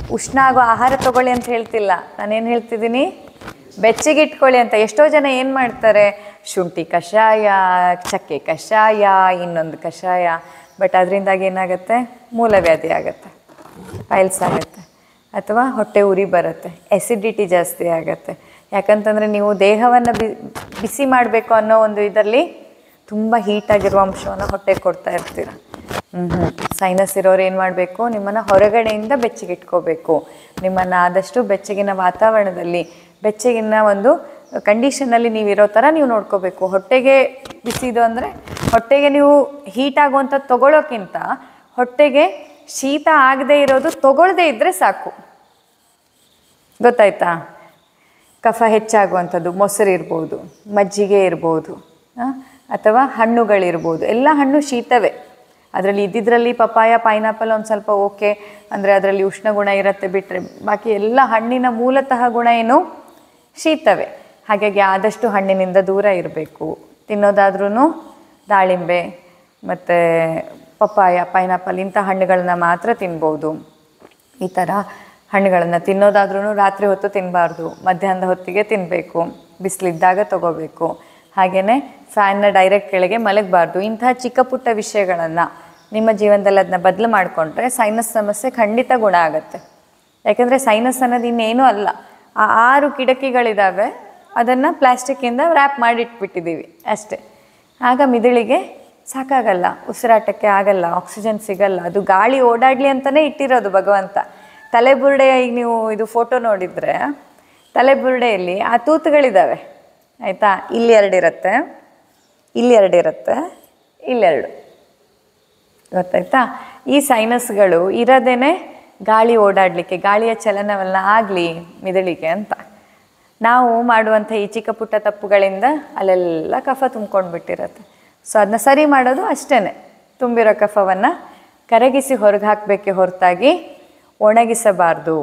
Speaker 1: ಉಷ್ಣ ಆಗೋ ಆಹಾರ ತೊಗೊಳ್ಳಿ ಅಂತ ಹೇಳ್ತಿಲ್ಲ, ನಾನೇನು ಹೇಳ್ತಿದ್ದೀನಿ, ಬೆಚ್ಚಗೆ ಇಟ್ಕೊಳ್ಳಿ ಅಂತ. ಎಷ್ಟೋ ಜನ ಏನು ಮಾಡ್ತಾರೆ, ಶುಂಠಿ ಕಷಾಯ, ಚಕ್ಕೆ ಕಷಾಯ, ಇನ್ನೊಂದು ಕಷಾಯ, ಬಟ್ ಅದರಿಂದಾಗಿ ಏನಾಗುತ್ತೆ, ಮೂಲವ್ಯಾಧಿ ಆಗುತ್ತೆ, ಪೈಲ್ಸ್ ಆಗುತ್ತೆ, ಅಥವಾ ಹೊಟ್ಟೆ ಉರಿ ಬರುತ್ತೆ, ಎಸಿಡಿಟಿ ಜಾಸ್ತಿ ಆಗುತ್ತೆ. ಯಾಕಂತಂದರೆ ನೀವು ದೇಹವನ್ನು ಬಿ ಬಿಸಿ ಮಾಡಬೇಕು ಅನ್ನೋ ಒಂದು ಇದರಲ್ಲಿ ತುಂಬ ಹೀಟಾಗಿರುವ ಅಂಶವನ್ನು ಹೊಟ್ಟೆಗೆ ಕೊಡ್ತಾ ಇರ್ತೀರ. ಹ್ಞೂ ಹ್ಞೂ ಸೈನಸ್ ಇರೋರು ಏನು ಮಾಡಬೇಕು, ನಿಮ್ಮನ್ನು ಹೊರಗಡೆಯಿಂದ ಬೆಚ್ಚಗಿಟ್ಕೋಬೇಕು. ನಿಮ್ಮನ್ನು ಆದಷ್ಟು ಬೆಚ್ಚಗಿನ ವಾತಾವರಣದಲ್ಲಿ, ಬೆಚ್ಚಗಿನ ಒಂದು ಕಂಡೀಷನಲ್ಲಿ ನೀವು ಇರೋ ಥರ ನೀವು ನೋಡ್ಕೋಬೇಕು. ಹೊಟ್ಟೆಗೆ ಬಿಸಿದು ಅಂದರೆ ಹೊಟ್ಟೆಗೆ ನೀವು ಹೀಟ್ ಆಗುವಂಥದ್ದು ತೊಗೊಳೋಕ್ಕಿಂತ ಹೊಟ್ಟೆಗೆ ಶೀತ ಆಗದೇ ಇರೋದು ತೊಗೊಳ್ಳದೇ ಇದ್ದರೆ ಸಾಕು. ಗೊತ್ತಾಯ್ತಾ? ಕಫ ಹೆಚ್ಚಾಗುವಂಥದ್ದು ಮೊಸರು ಇರ್ಬೋದು, ಮಜ್ಜಿಗೆ ಇರ್ಬೋದು, ಅಥವಾ ಹಣ್ಣುಗಳಿರ್ಬೋದು. ಎಲ್ಲ ಹಣ್ಣು ಶೀತವೇ. ಅದರಲ್ಲಿ ಇದ್ದಿದ್ರಲ್ಲಿ ಪಪಾಯ, ಪೈನಾಪಲ್ ಒಂದು ಸ್ವಲ್ಪ ಓಕೆ, ಅಂದರೆ ಅದರಲ್ಲಿ ಉಷ್ಣ ಗುಣ ಇರುತ್ತೆ ಬಿಟ್ಟರೆ ಬಾಕಿ ಎಲ್ಲ ಹಣ್ಣಿನ ಮೂಲತಃ ಗುಣ ಏನು, ಶೀತವೇ. ಹಾಗಾಗಿ ಆದಷ್ಟು ಹಣ್ಣಿನಿಂದ ದೂರ ಇರಬೇಕು. ತಿನ್ನೋದಾದ್ರೂ ದಾಳಿಂಬೆ ಮತ್ತು ಪಪ್ಪಾಯ, ಪೈನಾಪಲ್ ಇಂಥ ಹಣ್ಣುಗಳನ್ನ ಮಾತ್ರ ತಿನ್ಬೋದು. ಈ ಥರ ಹಣ್ಣುಗಳನ್ನು ತಿನ್ನೋದಾದ್ರೂ ರಾತ್ರಿ ಹೊತ್ತು ತಿನ್ನಬಾರ್ದು, ಮಧ್ಯಾಹ್ನದ ಹೊತ್ತಿಗೆ ತಿನ್ನಬೇಕು, ಬಿಸಿಲಿದ್ದಾಗ ತೊಗೋಬೇಕು. ಹಾಗೆಯೇ ಫ್ಯಾನ್ನ ಡೈರೆಕ್ಟ್ ಕೆಳಗೆ ಮಲಗಬಾರ್ದು. ಇಂತಹ ಚಿಕ್ಕ ಪುಟ್ಟ ವಿಷಯಗಳನ್ನು ನಿಮ್ಮ ಜೀವನದಲ್ಲಿ ಅದನ್ನ ಬದಲು ಮಾಡಿಕೊಂಡ್ರೆ ಸೈನಸ್ ಸಮಸ್ಯೆ ಖಂಡಿತ ಗುಣ ಆಗುತ್ತೆ. ಯಾಕೆಂದರೆ ಸೈನಸ್ ಅನ್ನೋದು ಇನ್ನೇನೂ ಅಲ್ಲ, ಆ ಆರು ಕಿಟಕಿಗಳಿದ್ದಾವೆ, ಅದನ್ನು ಪ್ಲಾಸ್ಟಿಕ್ಕಿಂದ ರ್ಯಾಪ್ ಮಾಡಿಟ್ಬಿಟ್ಟಿದ್ದೀವಿ ಅಷ್ಟೇ. ಆಗ ಮಿದುಳಿಗೆ ಸಾಕಾಗಲ್ಲ, ಉಸಿರಾಟಕ್ಕೆ ಆಗಲ್ಲ, ಆಕ್ಸಿಜನ್ ಸಿಗಲ್ಲ. ಅದು ಗಾಳಿ ಓಡಾಡಲಿ ಅಂತಲೇ ಇಟ್ಟಿರೋದು ಭಗವಂತ. ತಲೆಬುರುಡೆಯ ಈಗ ನೀವು ಇದು ಫೋಟೋ ನೋಡಿದರೆ ತಲೆಬುರುಡೆಯಲ್ಲಿ ಆ ತೂತುಗಳಿದ್ದಾವೆ, ಆಯಿತಾ? ಇಲ್ಲಿ ಎರಡಿರುತ್ತೆ, ಇಲ್ಲಿ ಎರಡಿರುತ್ತೆ, ಇಲ್ಲೆರಡು. ಗೊತ್ತಾಯ್ತಾ? ಈ ಸೈನಸ್ಗಳು ಇರೋದೇ ಗಾಳಿ ಓಡಾಡಲಿಕ್ಕೆ, ಗಾಳಿಯ ಚಲನವಲ್ಲ ಆಗಲಿ ಮಿದುಳಿಗೆ ಅಂತ. ನಾವು ಮಾಡುವಂಥ ಈ ಚಿಕ್ಕ ಪುಟ್ಟ ತಪ್ಪುಗಳಿಂದ ಅಲ್ಲೆಲ್ಲ ಕಫ ತುಂಬ್ಕೊಂಡು ಬಿಟ್ಟಿರುತ್ತೆ. ಸೊ ಅದನ್ನ ಸರಿ ಮಾಡೋದು ಅಷ್ಟೇ, ತುಂಬಿರೋ ಕಫವನ್ನು ಕರಗಿಸಿ ಹೊರಗೆ ಹಾಕಬೇಕೆ ಹೊರತಾಗಿ ಒಣಗಿಸಬಾರ್ದು.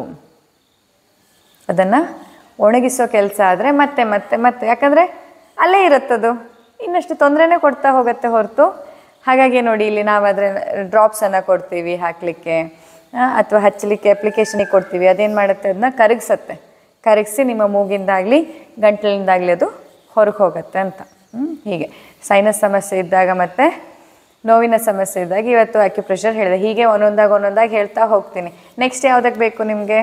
Speaker 1: ಅದನ್ನು ಒಣಗಿಸೋ ಕೆಲಸ ಆದರೆ ಮತ್ತೆ ಮತ್ತೆ ಮತ್ತೆ, ಯಾಕಂದರೆ ಅಲ್ಲೇ ಇರುತ್ತದು, ಇನ್ನಷ್ಟು ತೊಂದರೆನೇ ಕೊಡ್ತಾ ಹೋಗುತ್ತೆ ಹೊರತು. ಹಾಗಾಗಿ ನೋಡಿ, ಇಲ್ಲಿ ನಾವು ಅದರ ಡ್ರಾಪ್ಸನ್ನು ಕೊಡ್ತೀವಿ ಹಾಕಲಿಕ್ಕೆ, ಅಥವಾ ಹಚ್ಚಲಿಕ್ಕೆ ಅಪ್ಲಿಕೇಶನಿಗೆ ಕೊಡ್ತೀವಿ. ಅದೇನು ಮಾಡುತ್ತೆ, ಅದನ್ನ ಕರಗಿಸತ್ತೆ, ಕರಗಿಸಿ ನಿಮ್ಮ ಮೂಗಿಂದಾಗಲಿ ಗಂಟಲಿಂದಾಗಲಿ ಅದು ಹೊರಗೆ ಹೋಗುತ್ತೆ ಅಂತ. ಹೀಗೆ ಸೈನಸ್ ಸಮಸ್ಯೆ ಇದ್ದಾಗ ಮತ್ತು ನೋವಿನ ಸಮಸ್ಯೆ ಇದ್ದಾಗ ಇವತ್ತು ಅಕ್ಯುಪ್ರೆಷರ್ ಹೇಳಿದೆ. ಹೀಗೆ ಒಂದೊಂದಾಗಿ ಒಂದೊಂದಾಗಿ ಹೇಳ್ತಾ ಹೋಗ್ತೀನಿ. ನೆಕ್ಸ್ಟ್ ಯಾವುದಕ್ಕೆ ಬೇಕು ನಿಮಗೆ?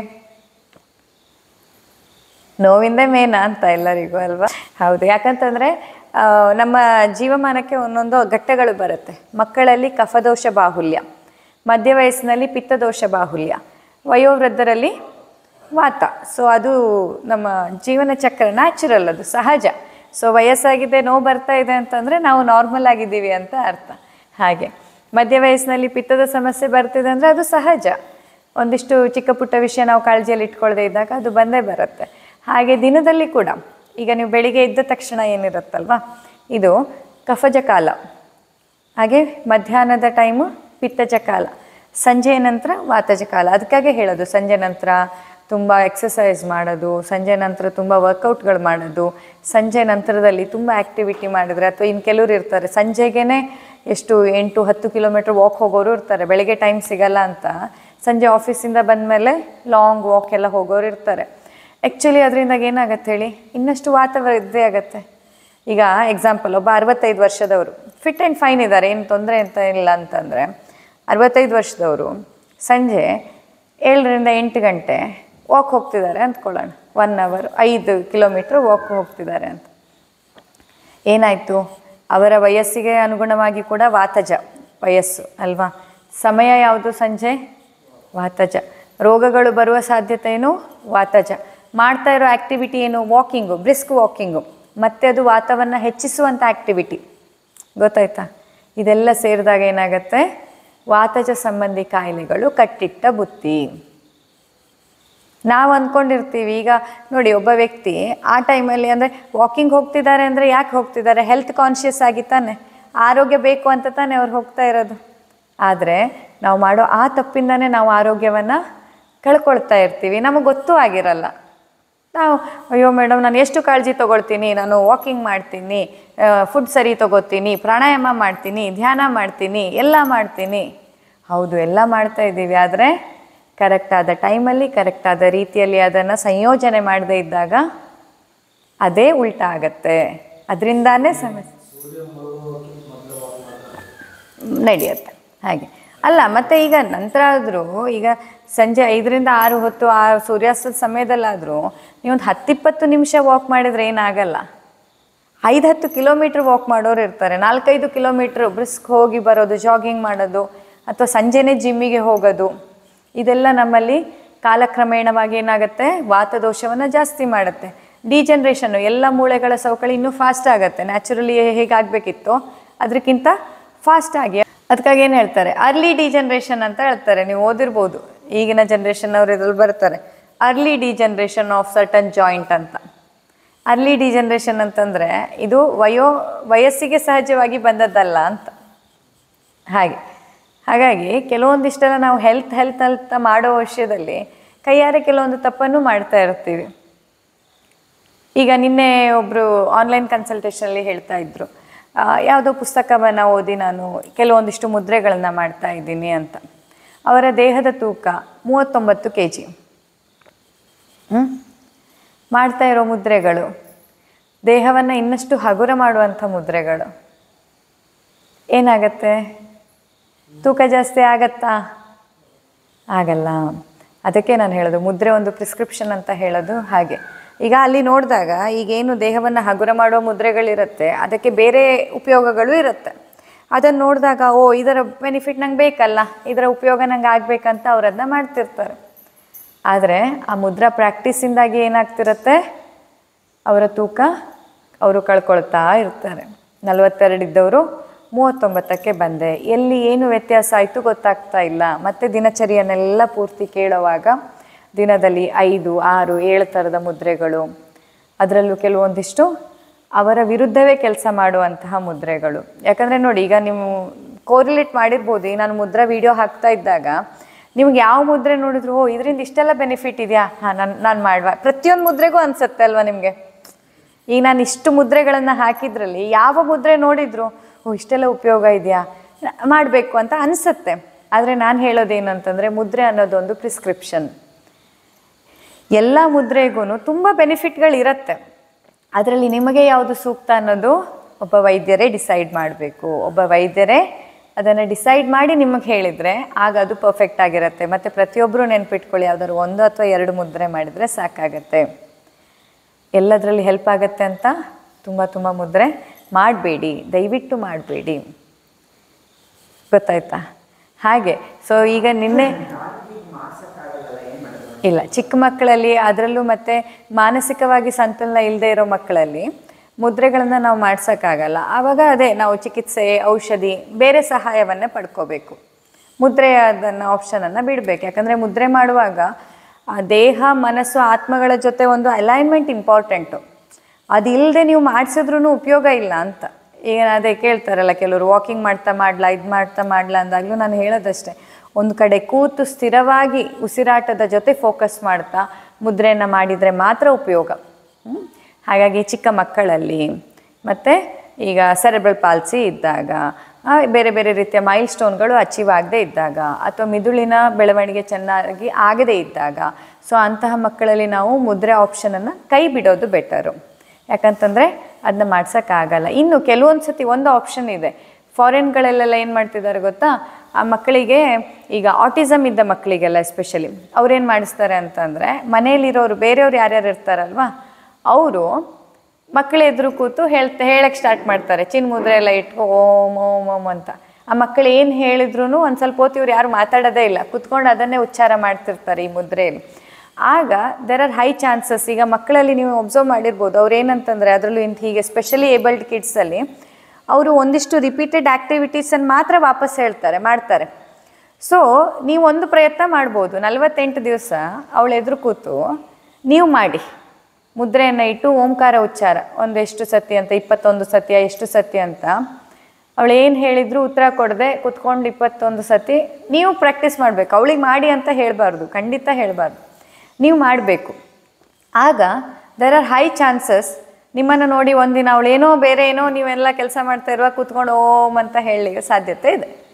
Speaker 1: ನೋವಿಂದೇ ಮೇನಾ ಅಂತ ಎಲ್ಲರಿಗೂ ಅಲ್ವಾ? ಹೌದು. ಯಾಕಂತಂದರೆ ನಮ್ಮ ಜೀವಮಾನಕ್ಕೆ ಒಂದೊಂದು ಘಟ್ಟಗಳು ಬರುತ್ತೆ. ಮಕ್ಕಳಲ್ಲಿ ಕಫದೋಷ ಬಾಹುಲ್ಯ, ಮಧ್ಯ ವಯಸ್ಸಿನಲ್ಲಿ ಪಿತ್ತದೋಷ ಬಾಹುಲ್ಯ, ವಯೋವೃದ್ಧರಲ್ಲಿ ವಾತ. ಸೊ ಅದು ನಮ್ಮ ಜೀವನ ಚಕ್ರ, ನ್ಯಾಚುರಲ್, ಅದು ಸಹಜ. ಸೊ ವಯಸ್ಸಾಗಿದೆ, ನೋವು ಬರ್ತಾ ಇದೆ ಅಂತಂದರೆ ನಾವು ನಾರ್ಮಲ್ ಆಗಿದ್ದೀವಿ ಅಂತ ಅರ್ಥ. ಹಾಗೆ ಮಧ್ಯ ವಯಸ್ಸಿನಲ್ಲಿ ಪಿತ್ತದ ಸಮಸ್ಯೆ ಬರ್ತಿದೆ ಅಂದರೆ ಅದು ಸಹಜ. ಒಂದಿಷ್ಟು ಚಿಕ್ಕ ಪುಟ್ಟ ವಿಷಯ ನಾವು ಕಾಳಜಿಯಲ್ಲಿ ಇಟ್ಕೊಳ್ಳದೆ ಇದ್ದಾಗ ಅದು ಬಂದೇ ಬರುತ್ತೆ. ಹಾಗೆ ದಿನದಲ್ಲಿ ಕೂಡ ಈಗ ನೀವು ಬೆಳಿಗ್ಗೆ ಎದ್ದ ತಕ್ಷಣ ಏನಿರುತ್ತಲ್ವ, ಇದು ಕಫಜ ಕಾಲ. ಹಾಗೆ ಮಧ್ಯಾಹ್ನದ ಟೈಮು ಪಿತ್ತಜ ಕಾಲ, ಸಂಜೆಯ ನಂತರ ವಾತಜ ಕಾಲ. ಅದಕ್ಕಾಗೆ ಹೇಳೋದು ಸಂಜೆ ನಂತರ ತುಂಬ ಎಕ್ಸಸೈಸ್ ಮಾಡೋದು, ಸಂಜೆ ನಂತರ ತುಂಬ ವರ್ಕೌಟ್ಗಳು ಮಾಡೋದು, ಸಂಜೆ ನಂತರದಲ್ಲಿ ತುಂಬ ಆ್ಯಕ್ಟಿವಿಟಿ ಮಾಡಿದ್ರೆ, ಅಥವಾ ಇನ್ನು ಕೆಲವರು ಇರ್ತಾರೆ ಸಂಜೆಗೇ ಎಷ್ಟು ಎಂಟು ಹತ್ತು ಕಿಲೋಮೀಟ್ರ್ ವಾಕ್ ಹೋಗೋರು ಇರ್ತಾರೆ. ಬೆಳಗ್ಗೆ ಟೈಮ್ ಸಿಗಲ್ಲ ಅಂತ ಸಂಜೆ ಆಫೀಸಿಂದ ಬಂದಮೇಲೆ ಲಾಂಗ್ ವಾಕ್ ಎಲ್ಲ ಹೋಗೋರು ಇರ್ತಾರೆ. ಆ್ಯಕ್ಚುಲಿ ಅದರಿಂದಾಗ ಏನಾಗತ್ತೆ ಹೇಳಿ, ಇನ್ನಷ್ಟು ವಾತಾವೃದ್ಧಿ ಆಗುತ್ತೆ. ಈಗ ಎಕ್ಸಾಂಪಲ್, ಒಬ್ಬ ಅರವತ್ತೈದು ವರ್ಷದವರು ಫಿಟ್ ಆ್ಯಂಡ್ ಫೈನ್ ಇದ್ದಾರೆ, ಏನು ತೊಂದರೆ ಅಂತ ಇಲ್ಲ ಅಂತಂದರೆ, ಅರವತ್ತೈದು ವರ್ಷದವರು ಸಂಜೆ ಏಳರಿಂದ ಎಂಟು ಗಂಟೆ ವಾಕ್ ಹೋಗ್ತಿದ್ದಾರೆ ಅಂದ್ಕೊಳ್ಳೋಣ. ಒನ್ ಅವರ್ ಐದು ಕಿಲೋಮೀಟ್ರ್ ವಾಕ್ ಹೋಗ್ತಿದ್ದಾರೆ ಅಂತ. ಏನಾಯಿತು, ಅವರ ವಯಸ್ಸಿಗೆ ಅನುಗುಣವಾಗಿ ಕೂಡ ವಾತಜ ವಯಸ್ಸು ಅಲ್ವಾ, ಸಮಯ ಯಾವುದು, ಸಂಜೆ, ವಾತಜ. ರೋಗಗಳು ಬರುವ ಸಾಧ್ಯತೆ ಏನು, ವಾತಜ. ಮಾಡ್ತಾ ಇರೋ ಆ್ಯಕ್ಟಿವಿಟಿ ಏನು, ವಾಕಿಂಗು, ಬ್ರಿಸ್ಕ್ ವಾಕಿಂಗು, ಮತ್ತು ಅದು ವಾತವನ್ನು ಹೆಚ್ಚಿಸುವಂಥ ಆ್ಯಕ್ಟಿವಿಟಿ. ಗೊತ್ತಾಯ್ತಾ? ಇದೆಲ್ಲ ಸೇರಿದಾಗ ಏನಾಗುತ್ತೆ, ವಾತಜ ಸಂಬಂಧಿ ಕಾಯಿಲೆಗಳು ಕಟ್ಟಿಟ್ಟ ಬುತ್ತಿ. ನಾವು ಅಂದ್ಕೊಂಡಿರ್ತೀವಿ, ಈಗ ನೋಡಿ ಒಬ್ಬ ವ್ಯಕ್ತಿ ಆ ಟೈಮಲ್ಲಿ ಅಂದರೆ ವಾಕಿಂಗ್ ಹೋಗ್ತಿದ್ದಾರೆ ಅಂದರೆ ಯಾಕೆ ಹೋಗ್ತಿದ್ದಾರೆ, ಹೆಲ್ತ್ ಕಾನ್ಷಿಯಸ್ ಆಗಿ ತಾನೆ, ಆರೋಗ್ಯ ಬೇಕು ಅಂತ ತಾನೇ ಅವ್ರು ಹೋಗ್ತಾ ಇರೋದು. ಆದರೆ ನಾವು ಮಾಡೋ ಆ ತಪ್ಪಿಂದನೇ ನಾವು ಆರೋಗ್ಯವನ್ನು ಕಳ್ಕೊಳ್ತಾ ಇರ್ತೀವಿ, ನಮಗೆ ಗೊತ್ತೂ ಆಗಿರಲ್ಲ. ನಾವು ಅಯ್ಯೋ ಮೇಡಮ್ ನಾನು ಎಷ್ಟು ಕಾಳಜಿ ತೊಗೊಳ್ತೀನಿ, ನಾನು ವಾಕಿಂಗ್ ಮಾಡ್ತೀನಿ, ಫುಡ್ ಸರಿ ತೊಗೋತೀನಿ, ಪ್ರಾಣಾಯಾಮ ಮಾಡ್ತೀನಿ, ಧ್ಯಾನ ಮಾಡ್ತೀನಿ, ಎಲ್ಲ ಮಾಡ್ತೀನಿ. ಹೌದು, ಎಲ್ಲ ಮಾಡ್ತಾ ಇದ್ದೀವಿ, ಆದರೆ ಕರೆಕ್ಟಾದ ಟೈಮಲ್ಲಿ ಕರೆಕ್ಟಾದ ರೀತಿಯಲ್ಲಿ ಅದನ್ನು ಸಂಯೋಜನೆ ಮಾಡದೇ ಇದ್ದಾಗ ಅದೇ ಉಲ್ಟಾ ಆಗತ್ತೆ. ಅದರಿಂದಾನೇ ಸಮಸ್ಯೆ ನಡೆಯುತ್ತೆ. ಹಾಗೆ ಅಲ್ಲ, ಮತ್ತು ಈಗ ನಂತರ ಆದರೂ ಈಗ ಸಂಜೆ ಐದರಿಂದ ಆರು ಹೊತ್ತು ಆ ಸೂರ್ಯಾಸ್ತದ ಸಮಯದಲ್ಲಾದರೂ ನೀವೊಂದು ಹತ್ತಿಪ್ಪತ್ತು ನಿಮಿಷ ವಾಕ್ ಮಾಡಿದರೆ ಏನಾಗಲ್ಲ. ಐದು ಹತ್ತು ಕಿಲೋಮೀಟ್ರ್ ವಾಕ್ ಮಾಡೋರು ಇರ್ತಾರೆ, ನಾಲ್ಕೈದು ಕಿಲೋಮೀಟ್ರ್ ಬ್ರಿಸ್ಕ್ ಹೋಗಿ ಬರೋದು, ಜಾಗಿಂಗ್ ಮಾಡೋದು, ಅಥವಾ ಸಂಜೆನೇ ಜಿಮ್ಮಿಗೆ ಹೋಗೋದು. ಇದೆಲ್ಲ ನಮ್ಮಲ್ಲಿ ಕಾಲಕ್ರಮೇಣವಾಗಿ ಏನಾಗುತ್ತೆ, ವಾತದೋಷವನ್ನು ಜಾಸ್ತಿ ಮಾಡುತ್ತೆ. ಡಿಜನ್ರೇಷನ್ನು, ಎಲ್ಲ ಮೂಳೆಗಳ ಸವಕಳಿ ಇನ್ನೂ ಫಾಸ್ಟ್ ಆಗುತ್ತೆ. ನ್ಯಾಚುರಲಿ ಹೇಗಾಗಬೇಕಿತ್ತು ಅದಕ್ಕಿಂತ ಫಾಸ್ಟಾಗಿ. ಅದಕ್ಕಾಗಿ ಏನು ಹೇಳ್ತಾರೆ, ಅರ್ಲಿ ಡಿಜನ್ರೇಷನ್ ಅಂತ ಹೇಳ್ತಾರೆ. ನೀವು ಓದಿರ್ಬೋದು, ಈಗಿನ ಜನ್ರೇಷನ್ ಅವರು ಇದ್ರಲ್ಲಿ ಬರ್ತಾರೆ, early degeneration of certain joint ಅಂತ. ಅರ್ಲಿ ಡಿಜನ್ರೇಷನ್ ಅಂತಂದರೆ ಇದು ವಯೋ ವಯಸ್ಸಿಗೆ ಸಹಜವಾಗಿ ಬಂದದ್ದಲ್ಲ ಅಂತ. ಹಾಗೆ ಹಾಗಾಗಿ ಕೆಲವೊಂದಿಷ್ಟೆಲ್ಲ ನಾವು ಹೆಲ್ತ್ ಹೆಲ್ತ್ ಹೆಲ್ತ್ ಮಾಡೋ ವಿಷಯದಲ್ಲಿ ಕೈಯಾರೆ ಕೆಲವೊಂದು ತಪ್ಪನ್ನು ಮಾಡ್ತಾ ಇರ್ತೀವಿ. ಈಗ ನಿನ್ನೆ ಒಬ್ಬರು ಆನ್ಲೈನ್ ಕನ್ಸಲ್ಟೇಷನಲ್ಲಿ ಹೇಳ್ತಾ ಇದ್ರು, ಯಾವುದೋ ಪುಸ್ತಕವನ್ನು ಓದಿ ನಾನು ಕೆಲವೊಂದಿಷ್ಟು ಮುದ್ರೆಗಳನ್ನು ಮಾಡ್ತಾ ಇದ್ದೀನಿ ಅಂತ. ಅವರ ದೇಹದ ತೂಕ ಮೂವತ್ತೊಂಬತ್ತು ಕೆ ಜಿ. ಹ್ಞೂ ಮಾಡ್ತಾ ಇರೋ ಮುದ್ರೆಗಳು ದೇಹವನ್ನು ಇನ್ನಷ್ಟು ಹಗುರ ಮಾಡುವಂಥ ಮುದ್ರೆಗಳು. ಏನಾಗತ್ತೆ, ತೂಕ ಜಾಸ್ತಿ ಆಗತ್ತಾ? ಆಗಲ್ಲ. ಅದಕ್ಕೆ ನಾನು ಹೇಳೋದು ಮುದ್ರೆ ಒಂದು ಪ್ರಿಸ್ಕ್ರಿಪ್ಷನ್ ಅಂತ ಹೇಳೋದು ಹಾಗೆ. ಈಗ ಅಲ್ಲಿ ನೋಡಿದಾಗ ಈಗೇನು ದೇಹವನ್ನು ಹಗುರ ಮಾಡೋ ಮುದ್ರೆಗಳಿರುತ್ತೆ, ಅದಕ್ಕೆ ಬೇರೆ ಉಪಯೋಗಗಳು ಇರುತ್ತೆ. ಅದನ್ನು ನೋಡಿದಾಗ ಓ ಇದರ ಬೆನಿಫಿಟ್ ನಂಗೆ ಬೇಕಲ್ಲ, ಇದರ ಉಪಯೋಗ ನಂಗೆ ಆಗಬೇಕಂತ ಅವ್ರು ಅದನ್ನ ಮಾಡ್ತಿರ್ತಾರೆ. ಆದರೆ ಆ ಮುದ್ರಾ ಪ್ರಾಕ್ಟೀಸಿಂದಾಗಿ ಏನಾಗ್ತಿರುತ್ತೆ, ಅವರ ತೂಕ ಅವರು ಕಳ್ಕೊಳ್ತಾ ಇರ್ತಾರೆ. ನಲವತ್ತೆರಡು ಇದ್ದವರು ಮೂವತ್ತೊಂಬತ್ತಕ್ಕೆ ಬಂದೆ, ಎಲ್ಲಿ ಏನು ವ್ಯತ್ಯಾಸ ಆಯಿತು ಗೊತ್ತಾಗ್ತಾ ಇಲ್ಲ. ಮತ್ತು ದಿನಚರಿಯನ್ನೆಲ್ಲ ಪೂರ್ತಿ ಕೇಳುವಾಗ ದಿನದಲ್ಲಿ ಐದು ಆರು ಏಳು ಥರದ ಮುದ್ರೆಗಳು, ಅದರಲ್ಲೂ ಕೆಲವೊಂದಿಷ್ಟು ಅವರ ವಿರುದ್ಧವೇ ಕೆಲಸ ಮಾಡುವಂತಹ ಮುದ್ರೆಗಳು. ಯಾಕಂದರೆ ನೋಡಿ, ಈಗ ನೀವು ಕೋರಿಲೇಟ್ ಮಾಡಿರ್ಬೋದು. ಈಗ ನಾನು ಮುದ್ರಾ ವಿಡಿಯೋ ಹಾಕ್ತಾ ಇದ್ದಾಗ ನಿಮ್ಗೆ ಯಾವ ಮುದ್ರೆ ನೋಡಿದ್ರು ಓ ಇದರಿಂದ ಇಷ್ಟೆಲ್ಲ ಬೆನಿಫಿಟ್ ಇದೆಯಾ, ಹಾಂ ನಾನು ನಾನು ಮಾಡುವ ಪ್ರತಿಯೊಂದು ಮುದ್ರೆಗೂ ಅನಿಸುತ್ತೆ ಅಲ್ವಾ ನಿಮಗೆ. ಈಗ ನಾನು ಇಷ್ಟು ಮುದ್ರೆಗಳನ್ನು ಹಾಕಿದ್ರಲ್ಲಿ ಯಾವ ಮುದ್ರೆ ನೋಡಿದ್ರು ಓ ಇಷ್ಟೆಲ್ಲ ಉಪಯೋಗ ಇದೆಯಾ, ಮಾಡಬೇಕು ಅಂತ ಅನಿಸುತ್ತೆ. ಆದರೆ ನಾನು ಹೇಳೋದೇನು ಅಂತಂದರೆ, ಮುದ್ರೆ ಅನ್ನೋದೊಂದು ಪ್ರಿಸ್ಕ್ರಿಪ್ಷನ್. ಎಲ್ಲ ಮುದ್ರೆಗೂ ತುಂಬ ಬೆನಿಫಿಟ್ಗಳಿರುತ್ತೆ. ಅದರಲ್ಲಿ ನಿಮಗೆ ಯಾವುದು ಸೂಕ್ತ ಅನ್ನೋದು ಒಬ್ಬ ವೈದ್ಯರೇ ಡಿಸೈಡ್ ಮಾಡಬೇಕು. ಒಬ್ಬ ವೈದ್ಯರೇ ಅದನ್ನು ಡಿಸೈಡ್ ಮಾಡಿ ನಿಮಗೆ ಹೇಳಿದರೆ ಆಗ ಅದು ಪರ್ಫೆಕ್ಟ್ ಆಗಿರುತ್ತೆ. ಮತ್ತು ಪ್ರತಿಯೊಬ್ಬರು ನೆನ್ಪಿಟ್ಕೊಳ್ಳಿ, ಯಾವುದಾದ್ರು ಒಂದು ಅಥವಾ ಎರಡು ಮುದ್ರೆ ಮಾಡಿದರೆ ಸಾಕಾಗತ್ತೆ. ಎಲ್ಲದರಲ್ಲಿ ಹೆಲ್ಪ್ ಆಗುತ್ತೆ ಅಂತ ತುಂಬ ತುಂಬ ಮುದ್ರೆ ಮಾಡಬೇಡಿ, ದಯವಿಟ್ಟು ಮಾಡಬೇಡಿ. ಗೊತ್ತಾಯ್ತಾ? ಹಾಗೆ ಸೊ ಈಗ ನಿನ್ನೆ ಇಲ್ಲ, ಚಿಕ್ಕ ಮಕ್ಕಳಲ್ಲಿ ಅದರಲ್ಲೂ ಮತ್ತು ಮಾನಸಿಕವಾಗಿ ಸಂತುಲನ ಇಲ್ಲದೆ ಇರೋ ಮಕ್ಕಳಲ್ಲಿ ಮುದ್ರೆಗಳನ್ನು ನಾವು ಮಾಡ್ಸೋಕ್ಕಾಗಲ್ಲ. ಆವಾಗ ಅದೇ ನಾವು ಚಿಕಿತ್ಸೆ, ಔಷಧಿ, ಬೇರೆ ಸಹಾಯವನ್ನೇ ಪಡ್ಕೋಬೇಕು. ಮುದ್ರೆ ಅದನ್ನು ಆಪ್ಷನನ್ನು ಬಿಡಬೇಕು. ಯಾಕಂದರೆ ಮುದ್ರೆ ಮಾಡುವಾಗ ಆ ದೇಹ, ಮನಸ್ಸು, ಆತ್ಮಗಳ ಜೊತೆ ಒಂದು ಅಲೈನ್ಮೆಂಟ್ ಇಂಪಾರ್ಟೆಂಟು. ಅದಿಲ್ಲದೆ ನೀವು ಮಾಡಿಸಿದ್ರೂ ಉಪಯೋಗ ಇಲ್ಲ ಅಂತ. ಈಗ ಅದೇ ಕೇಳ್ತಾರಲ್ಲ ಕೆಲವರು, ವಾಕಿಂಗ್ ಮಾಡ್ತಾ ಮಾಡಲಾ, ಇದು ಮಾಡ್ತಾ ಮಾಡಲಾ ಅಂದಾಗಲೂ ನಾನು ಹೇಳೋದಷ್ಟೇ, ಒಂದು ಕಡೆ ಕೂತು ಸ್ಥಿರವಾಗಿ ಉಸಿರಾಟದ ಜೊತೆ ಫೋಕಸ್ ಮಾಡ್ತಾ ಮುದ್ರೆಯನ್ನು ಮಾಡಿದರೆ ಮಾತ್ರ ಉಪಯೋಗ. ಹಾಗಾಗಿ ಚಿಕ್ಕ ಮಕ್ಕಳಲ್ಲಿ ಮತ್ತು ಈಗ ಸೆರೆಬ್ರಲ್ ಪಾಲ್ಸಿ ಇದ್ದಾಗ, ಬೇರೆ ಬೇರೆ ರೀತಿಯ ಮೈಲ್ ಸ್ಟೋನ್ಗಳು ಅಚೀವ್ ಆಗದೇ ಇದ್ದಾಗ, ಅಥವಾ ಮಿದುಳಿನ ಬೆಳವಣಿಗೆ ಚೆನ್ನಾಗಿ ಆಗದೇ ಇದ್ದಾಗ, ಸೊ ಅಂತಹ ಮಕ್ಕಳಲ್ಲಿ ನಾವು ಮುದ್ರೆ ಆಪ್ಷನನ್ನು ಕೈ ಬಿಡೋದು ಬೆಟರು. ಯಾಕಂತಂದರೆ ಅದನ್ನ ಮಾಡ್ಸೋಕ್ಕಾಗಲ್ಲ. ಇನ್ನು ಕೆಲವೊಂದು ಸತಿ ಒಂದು ಆಪ್ಷನ್ ಇದೆ, ಫಾರಿನ್ಗಳಲ್ಲೆಲ್ಲ ಏನು ಮಾಡ್ತಿದ್ದಾರೆ ಗೊತ್ತಾ, ಆ ಮಕ್ಕಳಿಗೆ ಈಗ ಆಟಿಸಮ್ ಇದ್ದ ಮಕ್ಕಳಿಗೆಲ್ಲ ಎಸ್ಪೆಷಲಿ ಅವ್ರೇನು ಮಾಡಿಸ್ತಾರೆ ಅಂತಂದರೆ, ಮನೇಲಿರೋರು ಬೇರೆಯವ್ರು ಯಾರ್ಯಾರು ಇರ್ತಾರಲ್ವ ಅವರು ಮಕ್ಕಳ ಎದುರು ಕೂತು ಹೇಳ್ತಾ ಹೇಳಕ್ಕೆ ಸ್ಟಾರ್ಟ್ ಮಾಡ್ತಾರೆ. ಚಿನ್ ಮುದ್ರೆ ಎಲ್ಲ ಇಟ್ಕೊ ಓಮ್ ಓಮ್ ಓಮ್ ಅಂತ. ಆ ಮಕ್ಕಳು ಏನು ಹೇಳಿದ್ರು ಒಂದು ಸ್ವಲ್ಪ ಹೊತ್ತು ಇವ್ರು ಯಾರು ಮಾತಾಡೋದೇ ಇಲ್ಲ, ಕುತ್ಕೊಂಡು ಅದನ್ನೇ ಉಚ್ಚಾರ ಮಾಡ್ತಿರ್ತಾರೆ ಈ ಮುದ್ರೆಯಲ್ಲಿ. ಆಗ ದೆರ್ ಆರ್ ಹೈ ಚಾನ್ಸಸ್. ಈಗ ಮಕ್ಕಳಲ್ಲಿ ನೀವು ಒಬ್ಸರ್ವ್ ಮಾಡಿರ್ಬೋದು, ಅವ್ರು ಏನಂತಂದರೆ ಅದರಲ್ಲೂ ಇಂಥ ಹೀಗೆ ಸ್ಪೆಷಲಿ ಏಬಲ್ಡ್ ಕಿಡ್ಸಲ್ಲಿ ಅವರು ಒಂದಿಷ್ಟು ರಿಪೀಟೆಡ್ ಆ್ಯಕ್ಟಿವಿಟೀಸನ್ನು ಮಾತ್ರ ವಾಪಸ್ ಹೇಳ್ತಾರೆ, ಮಾಡ್ತಾರೆ. ಸೊ ನೀವು ಒಂದು ಪ್ರಯತ್ನ ಮಾಡ್ಬೋದು, ನಲವತ್ತೆಂಟು ದಿವಸ ಅವಳು ಎದುರು ಕೂತು ನೀವು ಮಾಡಿ ಮುದ್ರೆಯನ್ನು ಇಟ್ಟು ಓಂಕಾರ ಉಚ್ಚಾರ ಒಂದೆಷ್ಟು ಸತಿ ಅಂತ, ಇಪ್ಪತ್ತೊಂದು ಸತಿಯ ಎಷ್ಟು ಸತಿ ಅಂತ ಅವಳು ಏನು ಹೇಳಿದ್ರು ಉತ್ತರ ಕೊಡದೆ ಕೂತ್ಕೊಂಡು ಇಪ್ಪತ್ತೊಂದು ಸತಿ ನೀವು ಪ್ರಾಕ್ಟೀಸ್ ಮಾಡಬೇಕು. ಅವಳಿಗೆ ಮಾಡಿ ಅಂತ ಹೇಳಬಾರ್ದು, ಖಂಡಿತ ಹೇಳಬಾರ್ದು, ನೀವು ಮಾಡಬೇಕು. ಆಗ ದೆರ್ ಆರ್ ಹೈ ಚಾನ್ಸಸ್ ನಿಮ್ಮನ್ನು ನೋಡಿ ಒಂದಿನ ಅವಳು ಏನೋ ಬೇರೆ ಏನೋ ನೀವೆಲ್ಲ ಕೆಲಸ ಮಾಡ್ತಾ ಇರುವಾಗ ಕೂತ್ಕೊಂಡು ಓಮ್ ಅಂತ ಹೇಳಲಿಕ್ಕೆ ಸಾಧ್ಯತೆ ಇದೆ.